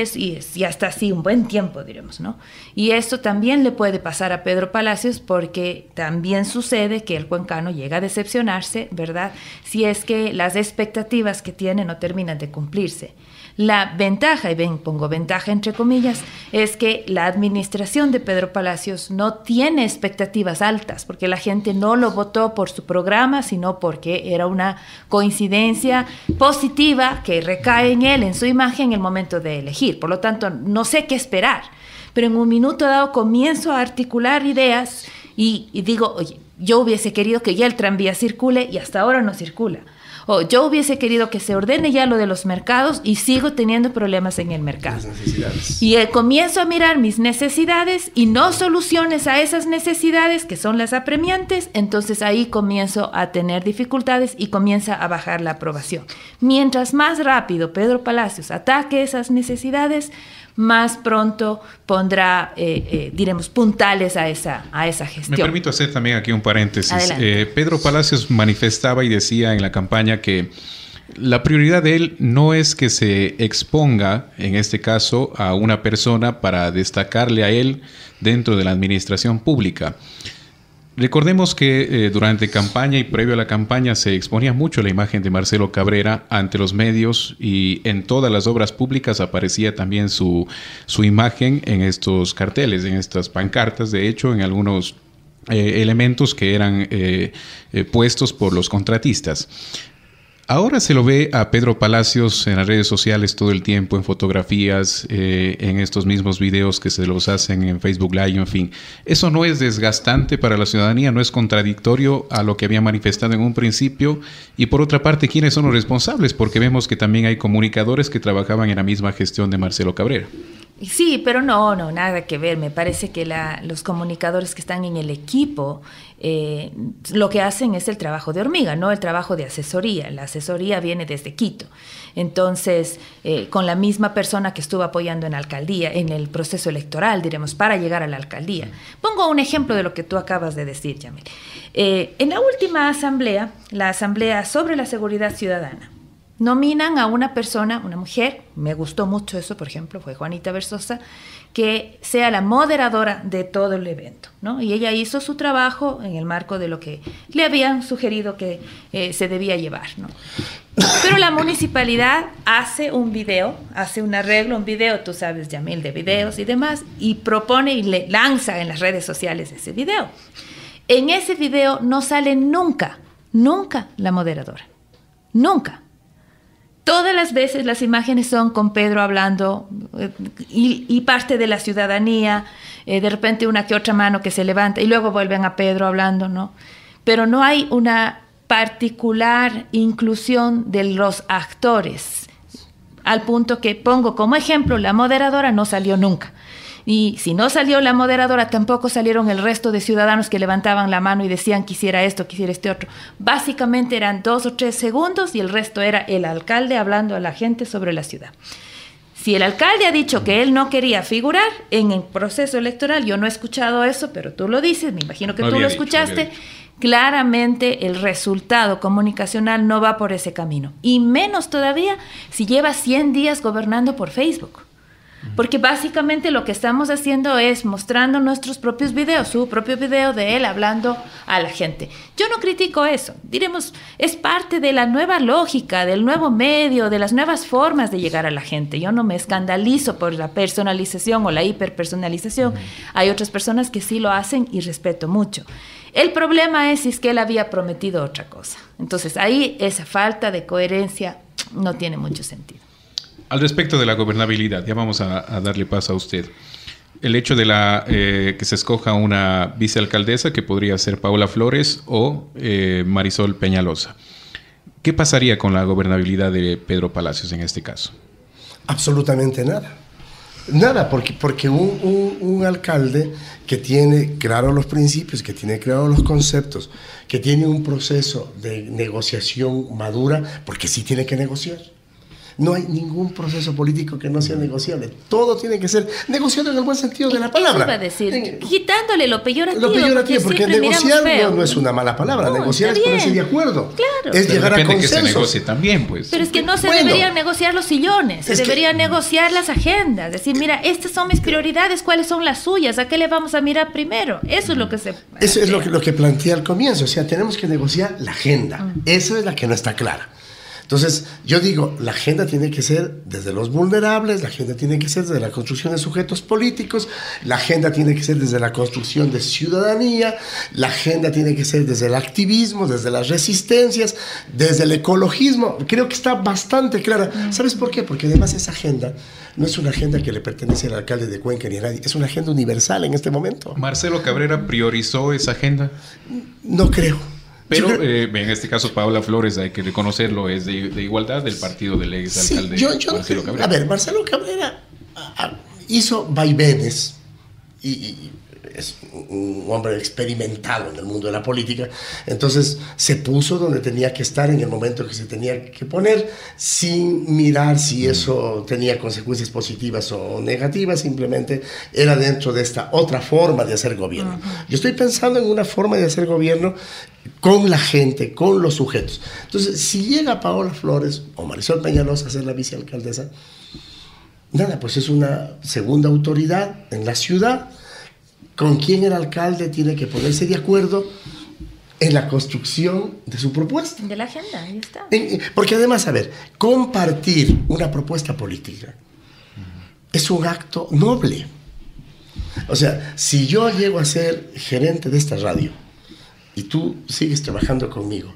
Y hasta así un buen tiempo, diremos, ¿no? Y esto también le puede pasar a Pedro Palacios, porque también sucede que el cuencano llega a decepcionarse, ¿verdad? Si es que las expectativas que tiene no terminan de cumplirse. La ventaja, y pongo ventaja entre comillas, es que la administración de Pedro Palacios no tiene expectativas altas, porque la gente no lo votó por su programa, sino porque era una coincidencia positiva que recae en él, en su imagen, en el momento de elegir. Por lo tanto, no sé qué esperar, pero en un minuto dado comienzo a articular ideas y digo, oye, yo hubiese querido que ya el tranvía circule y hasta ahora no circula. O yo hubiese querido que se ordene ya lo de los mercados y sigo teniendo problemas en el mercado. Las necesidades. Y comienzo a mirar mis necesidades y no soluciones a esas necesidades que son las apremiantes, entonces ahí comienzo a tener dificultades y comienza a bajar la aprobación. Mientras más rápido Pedro Palacios ataque esas necesidades, más pronto pondrá, diremos, puntales a esa gestión. Me permito hacer también aquí un paréntesis. Pedro Palacios manifestaba y decía en la campaña que la prioridad de él no es que se exponga, en este caso, a una persona para destacarle a él dentro de la administración pública. Recordemos que durante campaña y previo a la campaña se exponía mucho la imagen de Marcelo Cabrera ante los medios, y en todas las obras públicas aparecía también su imagen en estos carteles, en estas pancartas, de hecho, en algunos elementos que eran puestos por los contratistas. Ahora se lo ve a Pedro Palacios en las redes sociales todo el tiempo, en fotografías, en estos mismos videos que se los hacen en Facebook Live, en fin. ¿Eso no es desgastante para la ciudadanía? ¿No es contradictorio a lo que había manifestado en un principio? Y por otra parte, ¿quiénes son los responsables? Porque vemos que también hay comunicadores que trabajaban en la misma gestión de Marcelo Cabrera. Sí, pero no, nada que ver. Me parece que los comunicadores que están en el equipo lo que hacen es el trabajo de hormiga, no el trabajo de asesoría. La asesoría viene desde Quito. Entonces, con la misma persona que estuvo apoyando en la alcaldía, en el proceso electoral, diremos, para llegar a la alcaldía. Pongo un ejemplo de lo que tú acabas de decir, Yamil. En la última asamblea, la asamblea sobre la seguridad ciudadana, nominan a una persona, una mujer, me gustó mucho eso, por ejemplo, fue Juanita Versosa, que sea la moderadora de todo el evento, ¿no? Y ella hizo su trabajo en el marco de lo que le habían sugerido que se debía llevar, ¿no? Pero la municipalidad hace un video, hace un arreglo, un video, tú sabes, Yamil, de videos y demás, y propone y le lanza en las redes sociales ese video. En ese video no sale nunca la moderadora, nunca. Todas las veces las imágenes son con Pedro hablando y parte de la ciudadanía, de repente una que otra mano que se levanta y luego vuelven a Pedro hablando, ¿no? Pero no hay una particular inclusión de los actores, al punto que pongo como ejemplo, la moderadora no salió nunca. Y si no salió la moderadora, tampoco salieron el resto de ciudadanos que levantaban la mano y decían quisiera esto, quisiera este otro. Básicamente eran 2 o 3 segundos y el resto era el alcalde hablando a la gente sobre la ciudad. Si el alcalde ha dicho que él no quería figurar en el proceso electoral, yo no he escuchado eso, pero tú lo dices, me imagino que tú lo escuchaste, claramente el resultado comunicacional no va por ese camino. Y menos todavía si lleva 100 días gobernando por Facebook. Porque básicamente lo que estamos haciendo es mostrando nuestros propios videos, su propio video de él hablando a la gente. Yo no critico eso, diremos, es parte de la nueva lógica, del nuevo medio, de las nuevas formas de llegar a la gente. Yo no me escandalizo por la personalización o la hiperpersonalización. Hay otras personas que sí lo hacen y respeto mucho. El problema es si es que él había prometido otra cosa. Entonces ahí esa falta de coherencia no tiene mucho sentido. Al respecto de la gobernabilidad, ya vamos a darle paso a usted. El hecho de que se escoja una vicealcaldesa, que podría ser Paula Flores o Marisol Peñalosa. ¿Qué pasaría con la gobernabilidad de Pedro Palacios en este caso? Absolutamente nada. Nada, porque un alcalde que tiene claros los principios, que tiene claros los conceptos, que tiene un proceso de negociación madura, porque sí tiene que negociar. No hay ningún proceso político que no sea negociable. Todo tiene que ser negociado en el buen sentido de la palabra. Eso iba a decir, quitándole lo peyorativo. Lo peyorativo, porque siempre negociar miramos feo. no es una mala palabra. No, Negociar es está ponerse de bien. acuerdo. Claro. Es De llegar a repente que se consensos. negocie también, pues. Pero es que no se Bueno. deberían negociar los sillones, se Es que- deberían negociar las agendas. Decir, mira, estas son mis prioridades, ¿cuáles son las suyas? ¿A qué le vamos a mirar primero? Eso es lo que se... Eso es lo que planteé al comienzo. O sea, tenemos que negociar la agenda. Esa es la que no está clara. Entonces, yo digo, la agenda tiene que ser desde los vulnerables, la agenda tiene que ser desde la construcción de sujetos políticos, la agenda tiene que ser desde la construcción de ciudadanía, la agenda tiene que ser desde el activismo, desde las resistencias, desde el ecologismo. Creo que está bastante clara. ¿Sabes por qué? Porque además esa agenda no es una agenda que le pertenece al alcalde de Cuenca ni a nadie, es una agenda universal en este momento. Marcelo Cabrera priorizó esa agenda. No creo. Pero Yo creo- en este caso Paola Flores, hay que reconocerlo, es de igualdad del partido del exalcalde yo no Marcelo creo- Cabrera. A ver, Marcelo Cabrera hizo vaivenes y es un hombre experimentado en el mundo de la política, entonces se puso donde tenía que estar en el momento que se tenía que poner, sin mirar si eso tenía consecuencias positivas o negativas, simplemente era dentro de esta otra forma de hacer gobierno. Yo estoy pensando en una forma de hacer gobierno con la gente, con los sujetos. Entonces, si llega Paola Flores o Marisol Peñalosa a ser la vicealcaldesa, nada, pues es una segunda autoridad en la ciudad con quien el alcalde tiene que ponerse de acuerdo en la construcción de su propuesta. De la agenda, ahí está. Porque además, a ver, compartir una propuesta política es un acto noble. O sea, si yo llego a ser gerente de esta radio y tú sigues trabajando conmigo,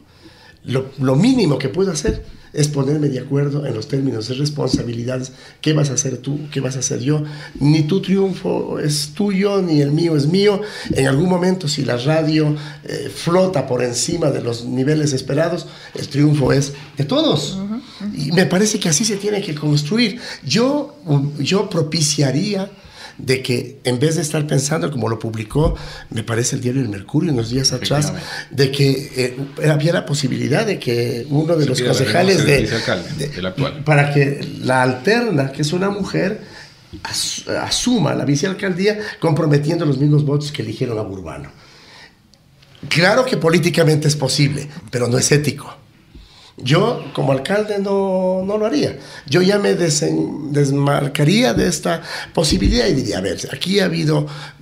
lo mínimo que puedo hacer es ponerme de acuerdo en los términos de responsabilidades. ¿Qué vas a hacer tú? ¿Qué vas a hacer yo? Ni tu triunfo es tuyo, ni el mío es mío. En algún momento, si la radio flota por encima de los niveles esperados, el triunfo es de todos. Y me parece que así se tiene que construir. Yo propiciaría de que en vez de estar pensando, como lo publicó, me parece el diario El Mercurio unos días atrás, de que había la posibilidad de que uno de los concejales el actual, para que la alterna, que es una mujer, asuma la vicealcaldía comprometiendo los mismos votos que eligieron a Burbano. Claro que políticamente es posible, pero no es ético. Yo, como alcalde, no lo haría. Yo ya me desmarcaría de esta posibilidad y diría, a ver, aquí ha habido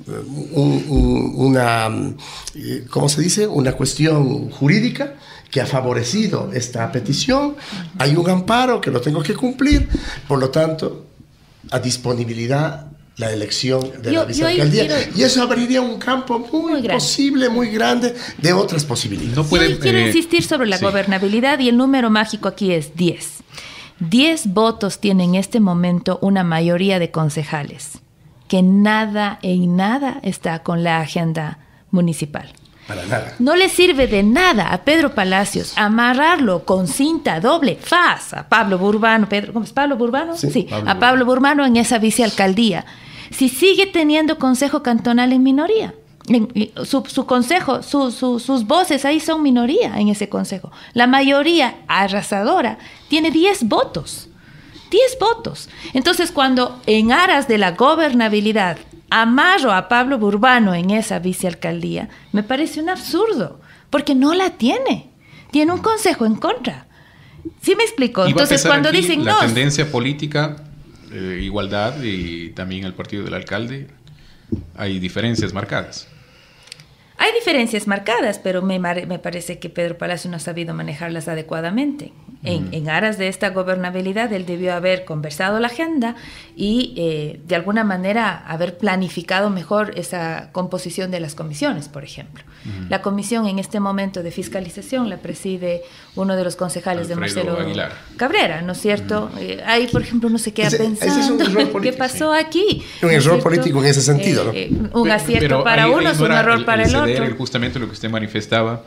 una, ¿cómo se dice? Una cuestión jurídica que ha favorecido esta petición. Hay un amparo que lo tengo que cumplir, por lo tanto, a disponibilidad la elección de la vicealcaldía. Y eso abriría un campo muy posible, muy grande, de otras posibilidades. No puede, yo quiero insistir sobre la gobernabilidad y el número mágico aquí es 10. 10 votos tiene en este momento una mayoría de concejales, que nada en nada está con la agenda municipal. Para nada. No le sirve de nada a Pedro Palacios amarrarlo con cinta doble, a Pablo Burbano, ¿cómo es Pablo Burbano? Sí, a Pablo Burbano en esa vicealcaldía. Si sigue teniendo consejo cantonal en minoría, su consejo, sus voces ahí son minoría en ese consejo. La mayoría arrasadora tiene 10 votos. 10 votos. Entonces, cuando en aras de la gobernabilidad amarro a Pablo Burbano en esa vicealcaldía, me parece un absurdo, porque no la tiene. Tiene un consejo en contra. ¿Sí me explico? Entonces, cuando dicen la no... tendencia política, igualdad, y también el partido del alcalde, hay diferencias marcadas. Hay diferencias marcadas, pero me parece que Pedro Palacio no ha sabido manejarlas adecuadamente. En aras de esta gobernabilidad, él debió haber conversado la agenda y de alguna manera haber planificado mejor esa composición de las comisiones, por ejemplo. La comisión en este momento de fiscalización la preside uno de los concejales Alfredo de Marcelo Aguilar Cabrera, ¿no es cierto? Ahí, por ejemplo, uno se queda pensando, ese es un error político, ¿qué pasó aquí? Un error político en ese sentido, ¿no? Un acierto para ahí, uno es un error para el otro. Justamente lo que usted manifestaba.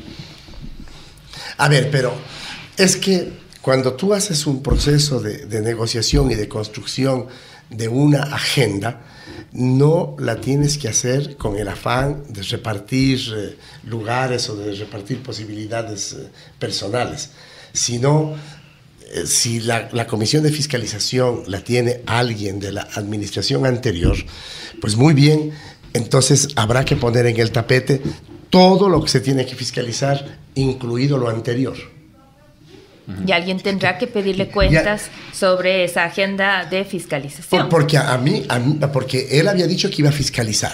A ver, pero es que cuando tú haces un proceso de negociación y de construcción de una agenda, no la tienes que hacer con el afán de repartir lugares o de repartir posibilidades personales, sino si la comisión de fiscalización la tiene alguien de la administración anterior, pues muy bien, entonces habrá que poner en el tapete todo lo que se tiene que fiscalizar, incluido lo anterior. Y alguien tendrá que pedirle cuentas sobre esa agenda de fiscalización. Porque porque él había dicho que iba a fiscalizar.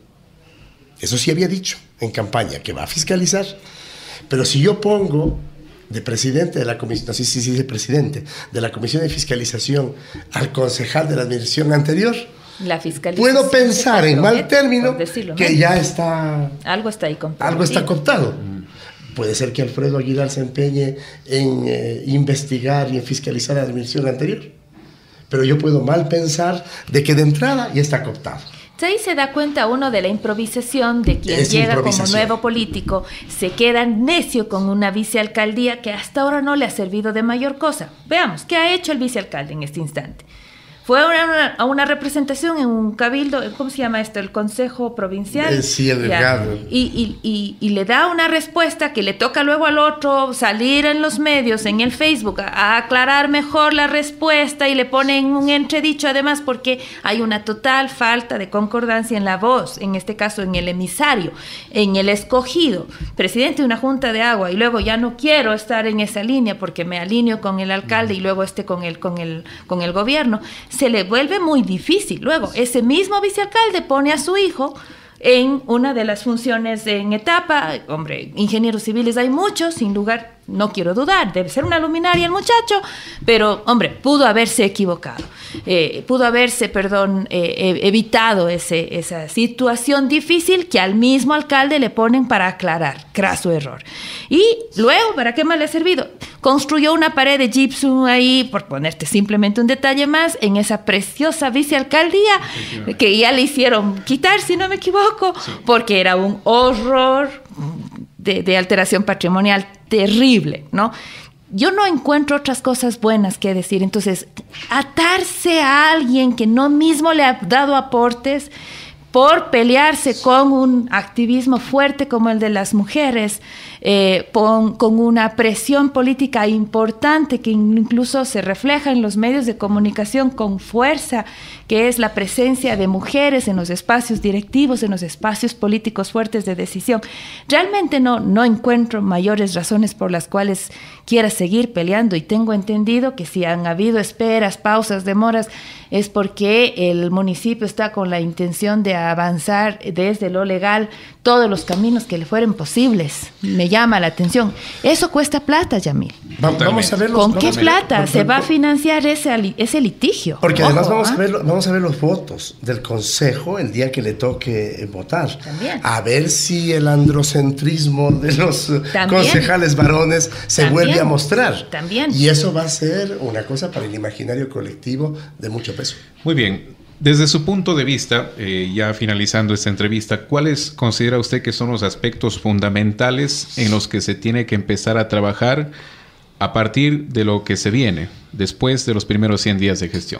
Eso sí había dicho en campaña, que va a fiscalizar. Pero si yo pongo de presidente de la comisión, no sé si dice presidente, de la comisión de fiscalización al concejal de la administración anterior, la fiscalización, puedo pensar en mal término que ya está... Algo está ahí comprometido. Algo está cooptado. Puede ser que Alfredo Aguilar se empeñe en investigar y en fiscalizar la administración anterior. Pero yo puedo mal pensar de que de entrada ya está cooptado. Ahí se da cuenta uno de la improvisación de quien llega como nuevo político, se queda necio con una vicealcaldía que hasta ahora no le ha servido de mayor cosa. Veamos, ¿qué ha hecho el vicealcalde en este instante? Fue a una representación en un cabildo, ¿cómo se llama esto? El Consejo Provincial. Sí, el delgado. Y le da una respuesta que le toca luego al otro salir en los medios, en el Facebook, a aclarar mejor la respuesta, y le ponen un entredicho además porque hay una total falta de concordancia en la voz, en este caso en el emisario, en el escogido, presidente de una junta de agua, y luego ya no quiero estar en esa línea porque me alineo con el alcalde y luego con el gobierno. Se le vuelve muy difícil. Luego, ese mismo vicealcalde pone a su hijo en una de las funciones en etapa. Hombre, ingenieros civiles hay muchos, sin lugar, no quiero dudar, debe ser una luminaria el muchacho, pero, hombre, pudo haberse equivocado, pudo haberse, evitado esa situación difícil que al mismo alcalde le ponen para aclarar, craso error. Y luego, ¿para qué más le ha servido? Construyó una pared de gypsum ahí, por ponerte simplemente un detalle más, en esa preciosa vicealcaldía, que ya le hicieron quitar, si no me equivoco, porque era un horror de alteración patrimonial terrible, ¿no? Yo no encuentro otras cosas buenas que decir. Entonces, atarse a alguien que no mismo le ha dado aportes por pelearse con un activismo fuerte como el de las mujeres, con una presión política importante que incluso se refleja en los medios de comunicación con fuerza, que es la presencia de mujeres en los espacios directivos, en los espacios políticos fuertes de decisión. Realmente no encuentro mayores razones por las cuales quiera seguir peleando, y tengo entendido que si han habido esperas, pausas, demoras, es porque el municipio está con la intención de avanzar desde lo legal todos los caminos que le fueren posibles. Me llama la atención. Eso cuesta plata, Yamil. Vamos a ver ¿Con qué plata se va a financiar ese litigio? Porque además vamos a ver los votos del consejo el día que le toque votar. También. A ver si el androcentrismo de los concejales varones se vuelve a mostrar. También. Y eso va a ser una cosa para el imaginario colectivo de mucho peso. Muy bien. Desde su punto de vista, ya finalizando esta entrevista, ¿cuáles considera usted que son los aspectos fundamentales en los que se tiene que empezar a trabajar a partir de lo que se viene después de los primeros 100 días de gestión?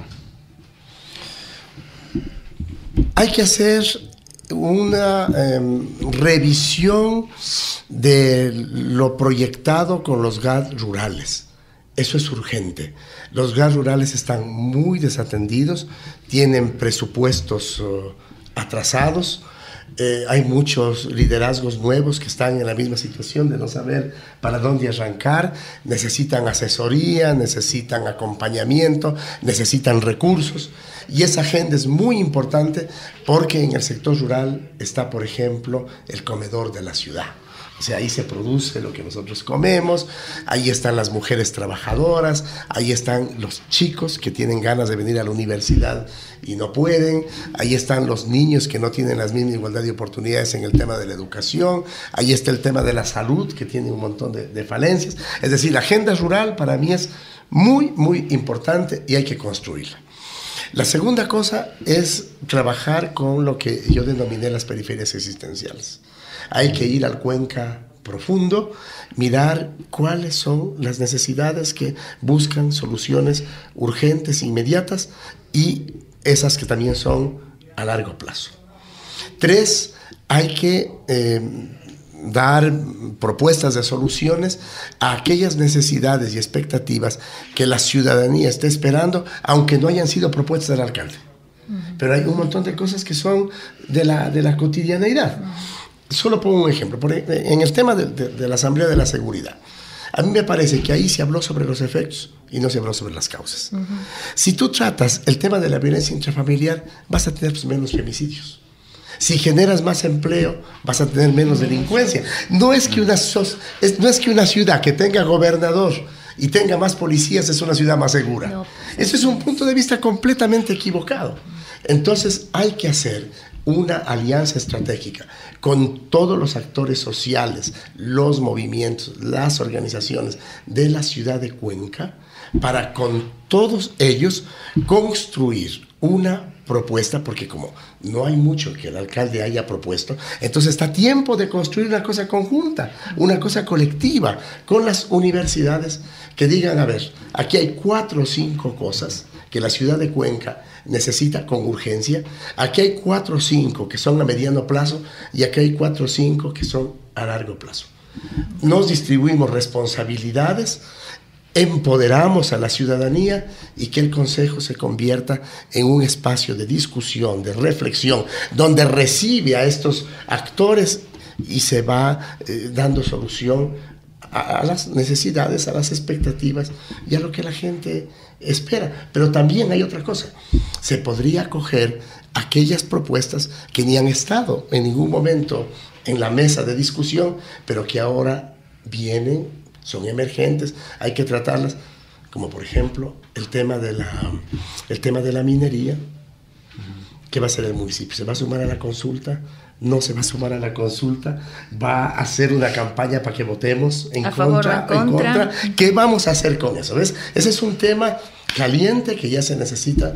Hay que hacer una revisión de lo proyectado con los GAD rurales. Eso es urgente. Los GAD rurales están muy desatendidos, tienen presupuestos atrasados, hay muchos liderazgos nuevos que están en la misma situación de no saber para dónde arrancar, necesitan asesoría, necesitan acompañamiento, necesitan recursos, y esa agenda es muy importante porque en el sector rural está, por ejemplo, el comedor de la ciudad. O sea, ahí se produce lo que nosotros comemos, ahí están las mujeres trabajadoras, ahí están los chicos que tienen ganas de venir a la universidad y no pueden, ahí están los niños que no tienen la misma igualdad de oportunidades en el tema de la educación, ahí está el tema de la salud que tiene un montón de falencias. Es decir, la agenda rural para mí es muy, muy importante y hay que construirla. La segunda cosa es trabajar con lo que yo denominé las periferias existenciales. Hay que ir al Cuenca profundo, mirar cuáles son las necesidades que buscan soluciones urgentes, inmediatas, y esas que también son a largo plazo. 3, hay que dar propuestas de soluciones a aquellas necesidades y expectativas que la ciudadanía está esperando, aunque no hayan sido propuestas del alcalde. Pero hay un montón de cosas que son de la cotidianeidad. Solo pongo un ejemplo. En el tema de la Asamblea de la Seguridad, a mí me parece que ahí se habló sobre los efectos y no se habló sobre las causas. Si tú tratas el tema de la violencia intrafamiliar, vas a tener menos femicidios. Si generas más empleo, vas a tener menos delincuencia. No es que una ciudad que tenga gobernador y tenga más policías es una ciudad más segura. No. Ese es un punto de vista completamente equivocado. Entonces hay que hacer una alianza estratégica con todos los actores sociales, los movimientos, las organizaciones de la ciudad de Cuenca, para con todos ellos construir una propuesta, porque como no hay mucho que el alcalde haya propuesto, entonces está a tiempo de construir una cosa conjunta, una cosa colectiva, con las universidades que digan, a ver, aquí hay 4 o 5 cosas que la ciudad de Cuenca necesita con urgencia, aquí hay 4 o 5 que son a mediano plazo y aquí hay 4 o 5 que son a largo plazo. Nos distribuimos responsabilidades, empoderamos a la ciudadanía y que el Consejo se convierta en un espacio de discusión, de reflexión, donde recibe a estos actores y se va dando solución a las necesidades, a las expectativas y a lo que la gente espera. Pero también hay otra cosa. Se podría acoger aquellas propuestas que ni han estado en ningún momento en la mesa de discusión, pero que ahora vienen, son emergentes, hay que tratarlas, como por ejemplo el tema de la minería. ¿Qué va a hacer el municipio? ¿Se va a sumar a la consulta? ¿No se va a sumar a la consulta? ¿Va a hacer una campaña para que votemos en contra? ¿Qué vamos a hacer con eso? ¿Ves? Ese es un tema caliente que ya se necesita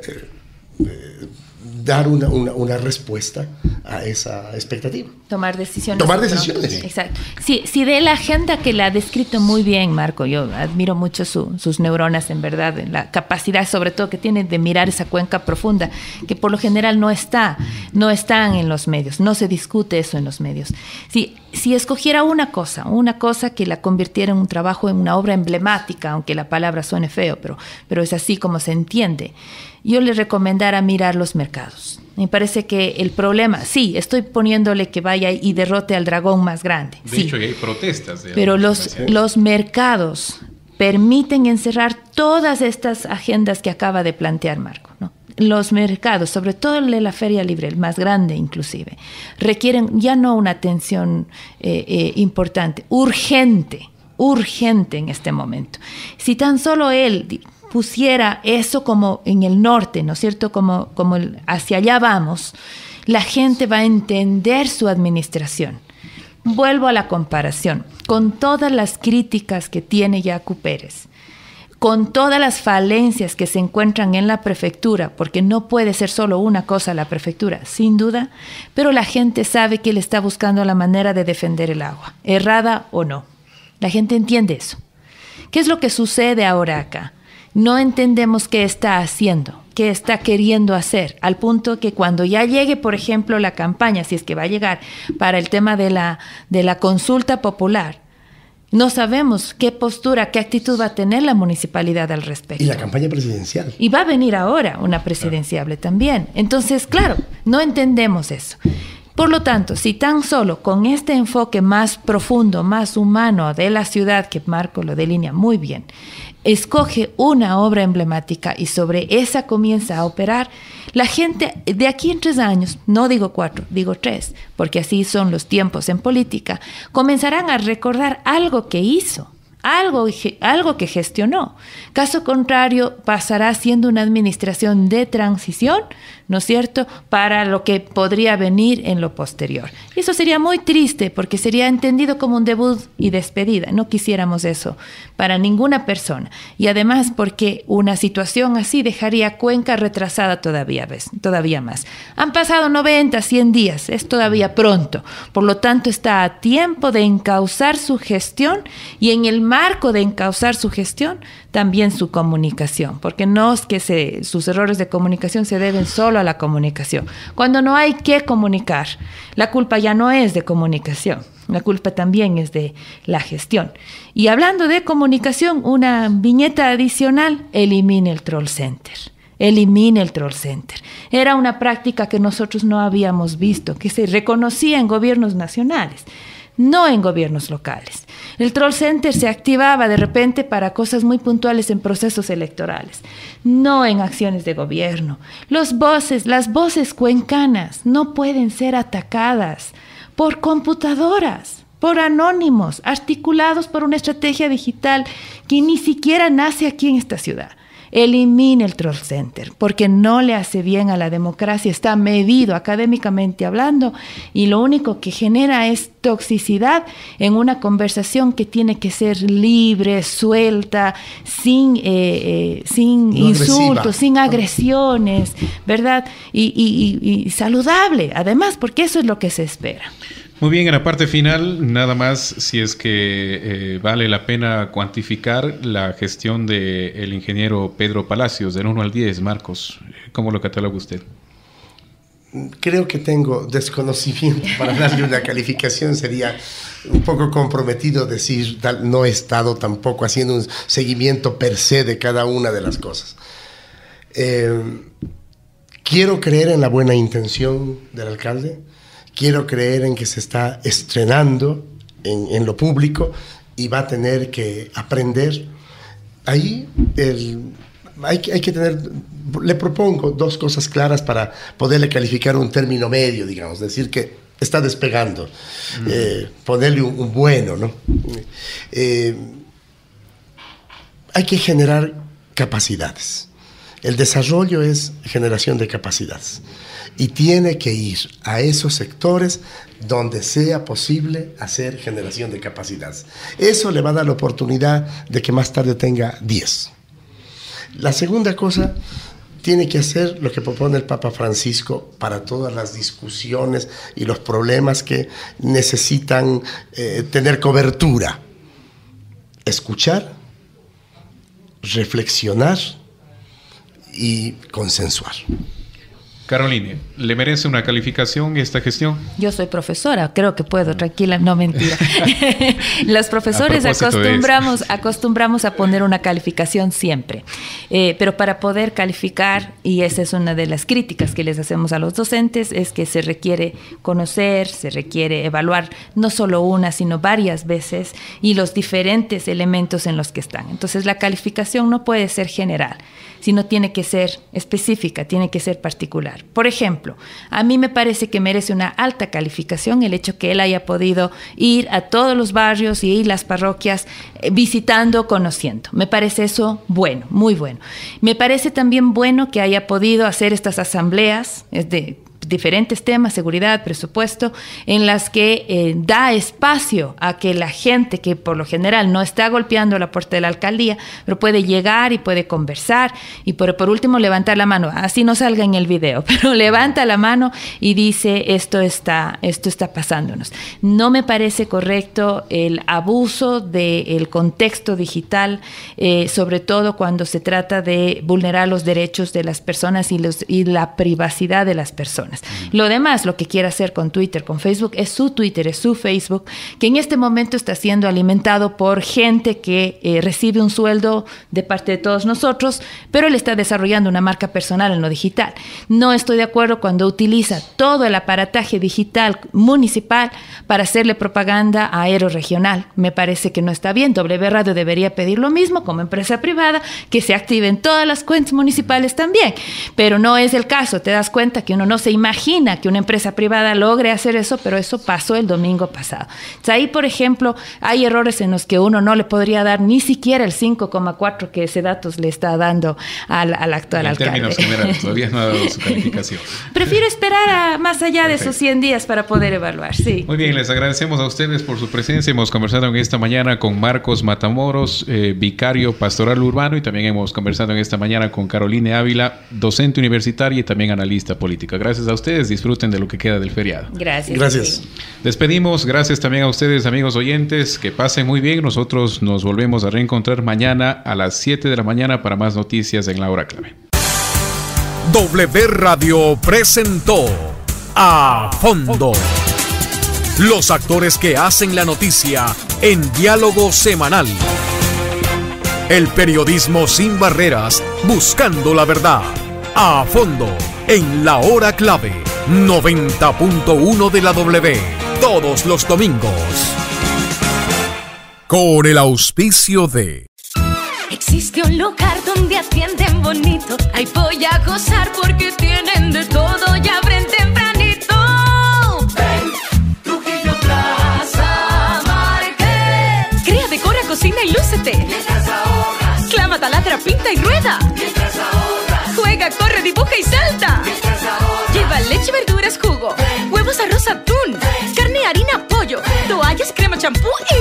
dar una respuesta a esa expectativa. Tomar decisiones. Tomar decisiones. Exacto. Sí, de la agenda que la ha descrito muy bien, Marco, yo admiro mucho sus neuronas, en verdad, la capacidad sobre todo que tiene de mirar esa cuenca profunda, que por lo general no están en los medios, no se discute eso en los medios. Si escogiera una cosa que la convirtiera en un trabajo, en una obra emblemática, aunque la palabra suene feo, pero es así como se entiende, yo le recomendara mirar los mercados. Me parece que el problema, sí, estoy poniéndole que vaya y derrote al dragón más grande. De sí, hecho, hay protestas. Pero los mercados permiten encerrar todas estas agendas que acaba de plantear Marco, ¿no? Los mercados, sobre todo el de la Feria Libre, el más grande inclusive, requieren ya no una atención importante, urgente en este momento. Si tan solo él pusiera eso como en el norte, ¿no es cierto? Como hacia allá vamos, la gente va a entender su administración. Vuelvo a la comparación, con todas las críticas que tiene Yacu Pérez, con todas las falencias que se encuentran en la prefectura, porque no puede ser solo una cosa la prefectura, sin duda, pero la gente sabe que él está buscando la manera de defender el agua, errada o no. La gente entiende eso. ¿Qué es lo que sucede ahora acá? No entendemos qué está haciendo, qué está queriendo hacer, al punto que cuando ya llegue, por ejemplo, la campaña, si es que va a llegar, para el tema de la consulta popular, no sabemos qué postura, qué actitud va a tener la municipalidad al respecto. Y la campaña presidencial. Y va a venir ahora una presidenciable también. Entonces, claro, no entendemos eso. Por lo tanto, si tan solo con este enfoque más profundo, más humano de la ciudad, que Marco lo delinea muy bien, escoge una obra emblemática y sobre esa comienza a operar, la gente de aquí en 3 años, no digo 4, digo 3, porque así son los tiempos en política, comenzarán a recordar algo que hizo, algo que gestionó. Caso contrario, pasará siendo una administración de transición, ¿no es cierto?, para lo que podría venir en lo posterior. Y eso sería muy triste porque sería entendido como un debut y despedida. No quisiéramos eso para ninguna persona. Y además porque una situación así dejaría a Cuenca retrasada todavía más. Han pasado 90, 100 días, es todavía pronto. Por lo tanto, está a tiempo de encauzar su gestión y en el marco de encauzar su gestión, también su comunicación, porque no es que sus errores de comunicación se deben solo a la comunicación. Cuando no hay que comunicar, la culpa ya no es de comunicación, La culpa también es de la gestión. Y hablando de comunicación, una viñeta adicional: elimine el troll center. Elimine el troll center. Era una práctica que nosotros no habíamos visto, que se reconocía en gobiernos nacionales, no en gobiernos locales. El troll center se activaba de repente para cosas muy puntuales en procesos electorales, no en acciones de gobierno. Las voces cuencanas no pueden ser atacadas por computadoras, por anónimos, articulados por una estrategia digital que ni siquiera nace aquí en esta ciudad. Elimine el troll center, porque no le hace bien a la democracia, está medido académicamente hablando, y lo único que genera es toxicidad en una conversación que tiene que ser libre, suelta, sin insultos, sin agresiones, ¿verdad? Y saludable, además, porque eso es lo que se espera. Muy bien, en la parte final, nada más, si es que vale la pena cuantificar la gestión del ingeniero Pedro Palacios, del 1 al 10, Marcos, ¿cómo lo cataloga usted? Creo que tengo desconocimiento para darle una calificación, sería un poco comprometido decir, no he estado tampoco haciendo un seguimiento per se de cada una de las cosas. Quiero creer en la buena intención del alcalde. Quiero creer en que se está estrenando en lo público y va a tener que aprender. Ahí hay que tener, le propongo dos cosas claras para poderle calificar un término medio, digamos, decir que está despegando, ponerle un bueno, ¿no? Hay que generar capacidades. El desarrollo es generación de capacidades. Y tiene que ir a esos sectores donde sea posible hacer generación de capacidades. Eso le va a dar la oportunidad de que más tarde tenga 10. La segunda cosa, tiene que hacer lo que propone el Papa Francisco para todas las discusiones y los problemas que necesitan tener cobertura. Escuchar, reflexionar y consensuar. Caroline, ¿le merece una calificación esta gestión? Yo soy profesora, creo que puedo, tranquila, no mentira. Los profesores acostumbramos a poner una calificación siempre, pero para poder calificar, y esa es una de las críticas que les hacemos a los docentes, es que se requiere conocer, se requiere evaluar no solo una, sino varias veces, y los diferentes elementos en los que están. Entonces la calificación no puede ser general, sino tiene que ser específica, tiene que ser particular. Por ejemplo, a mí me parece que merece una alta calificación el hecho que él haya podido ir a todos los barrios y las parroquias visitando, conociendo. Me parece eso bueno, muy bueno. Me parece también bueno que haya podido hacer estas asambleas de diferentes temas, seguridad, presupuesto, en las que da espacio a que la gente que por lo general no está golpeando la puerta de la alcaldía, pero puede llegar y puede conversar y por último levantar la mano, así no salga en el video, pero levanta la mano y dice esto está pasándonos. No me parece correcto el abuso del contexto digital, sobre todo cuando se trata de vulnerar los derechos de las personas y la privacidad de las personas. Lo demás, lo que quiera hacer con Twitter, con Facebook, es su Twitter, es su Facebook, que en este momento está siendo alimentado por gente que recibe un sueldo de parte de todos nosotros, pero él está desarrollando una marca personal en lo digital. No estoy de acuerdo cuando utiliza todo el aparataje digital municipal para hacerle propaganda a Aeroregional. Me parece que no está bien. W Radio debería pedir lo mismo como empresa privada, que se activen todas las cuentas municipales también, pero no es el caso. Te das cuenta que uno no se imagina que una empresa privada logre hacer eso, pero eso pasó el domingo pasado. Entonces, ahí, por ejemplo, hay errores en los que uno no le podría dar ni siquiera el 5,4 que ese datos le está dando al actual alcalde. En términos generales, todavía no ha dado su calificación. Prefiero esperar a más allá de esos 100 días para poder evaluar, sí. Muy bien, les agradecemos a ustedes por su presencia. Hemos conversado en esta mañana con Marcos Matamoros, vicario pastoral urbano, y también hemos conversado en esta mañana con Caroline Ávila, docente universitaria y también analista política. Gracias a ustedes. Disfruten de lo que queda del feriado. Gracias. Sí. Despedimos. Gracias también a ustedes, amigos oyentes. Que pasen muy bien. Nosotros nos volvemos a reencontrar mañana a las 7 de la mañana para más noticias en La Hora Clave. W Radio presentó A Fondo. Los actores que hacen la noticia en Diálogo Semanal. El periodismo sin barreras, buscando la verdad. A fondo, en la hora clave, 90.1 de la W, todos los domingos. Con el auspicio de... Existe un lugar donde atienden bonito. Ahí voy a gozar porque tienen de todo y abren tempranito. Ven, Trujillo Plaza Market. Crea, decora, cocina y lúcete. Mientras ahorras, Clama, taladra, pinta y rueda. mientras ahorras, Juega, corre, dibuja y salta. mientras ahorras. Lleva leche, verduras, jugo, huevos, arroz, atún, carne, harina, pollo, toallas, crema, champú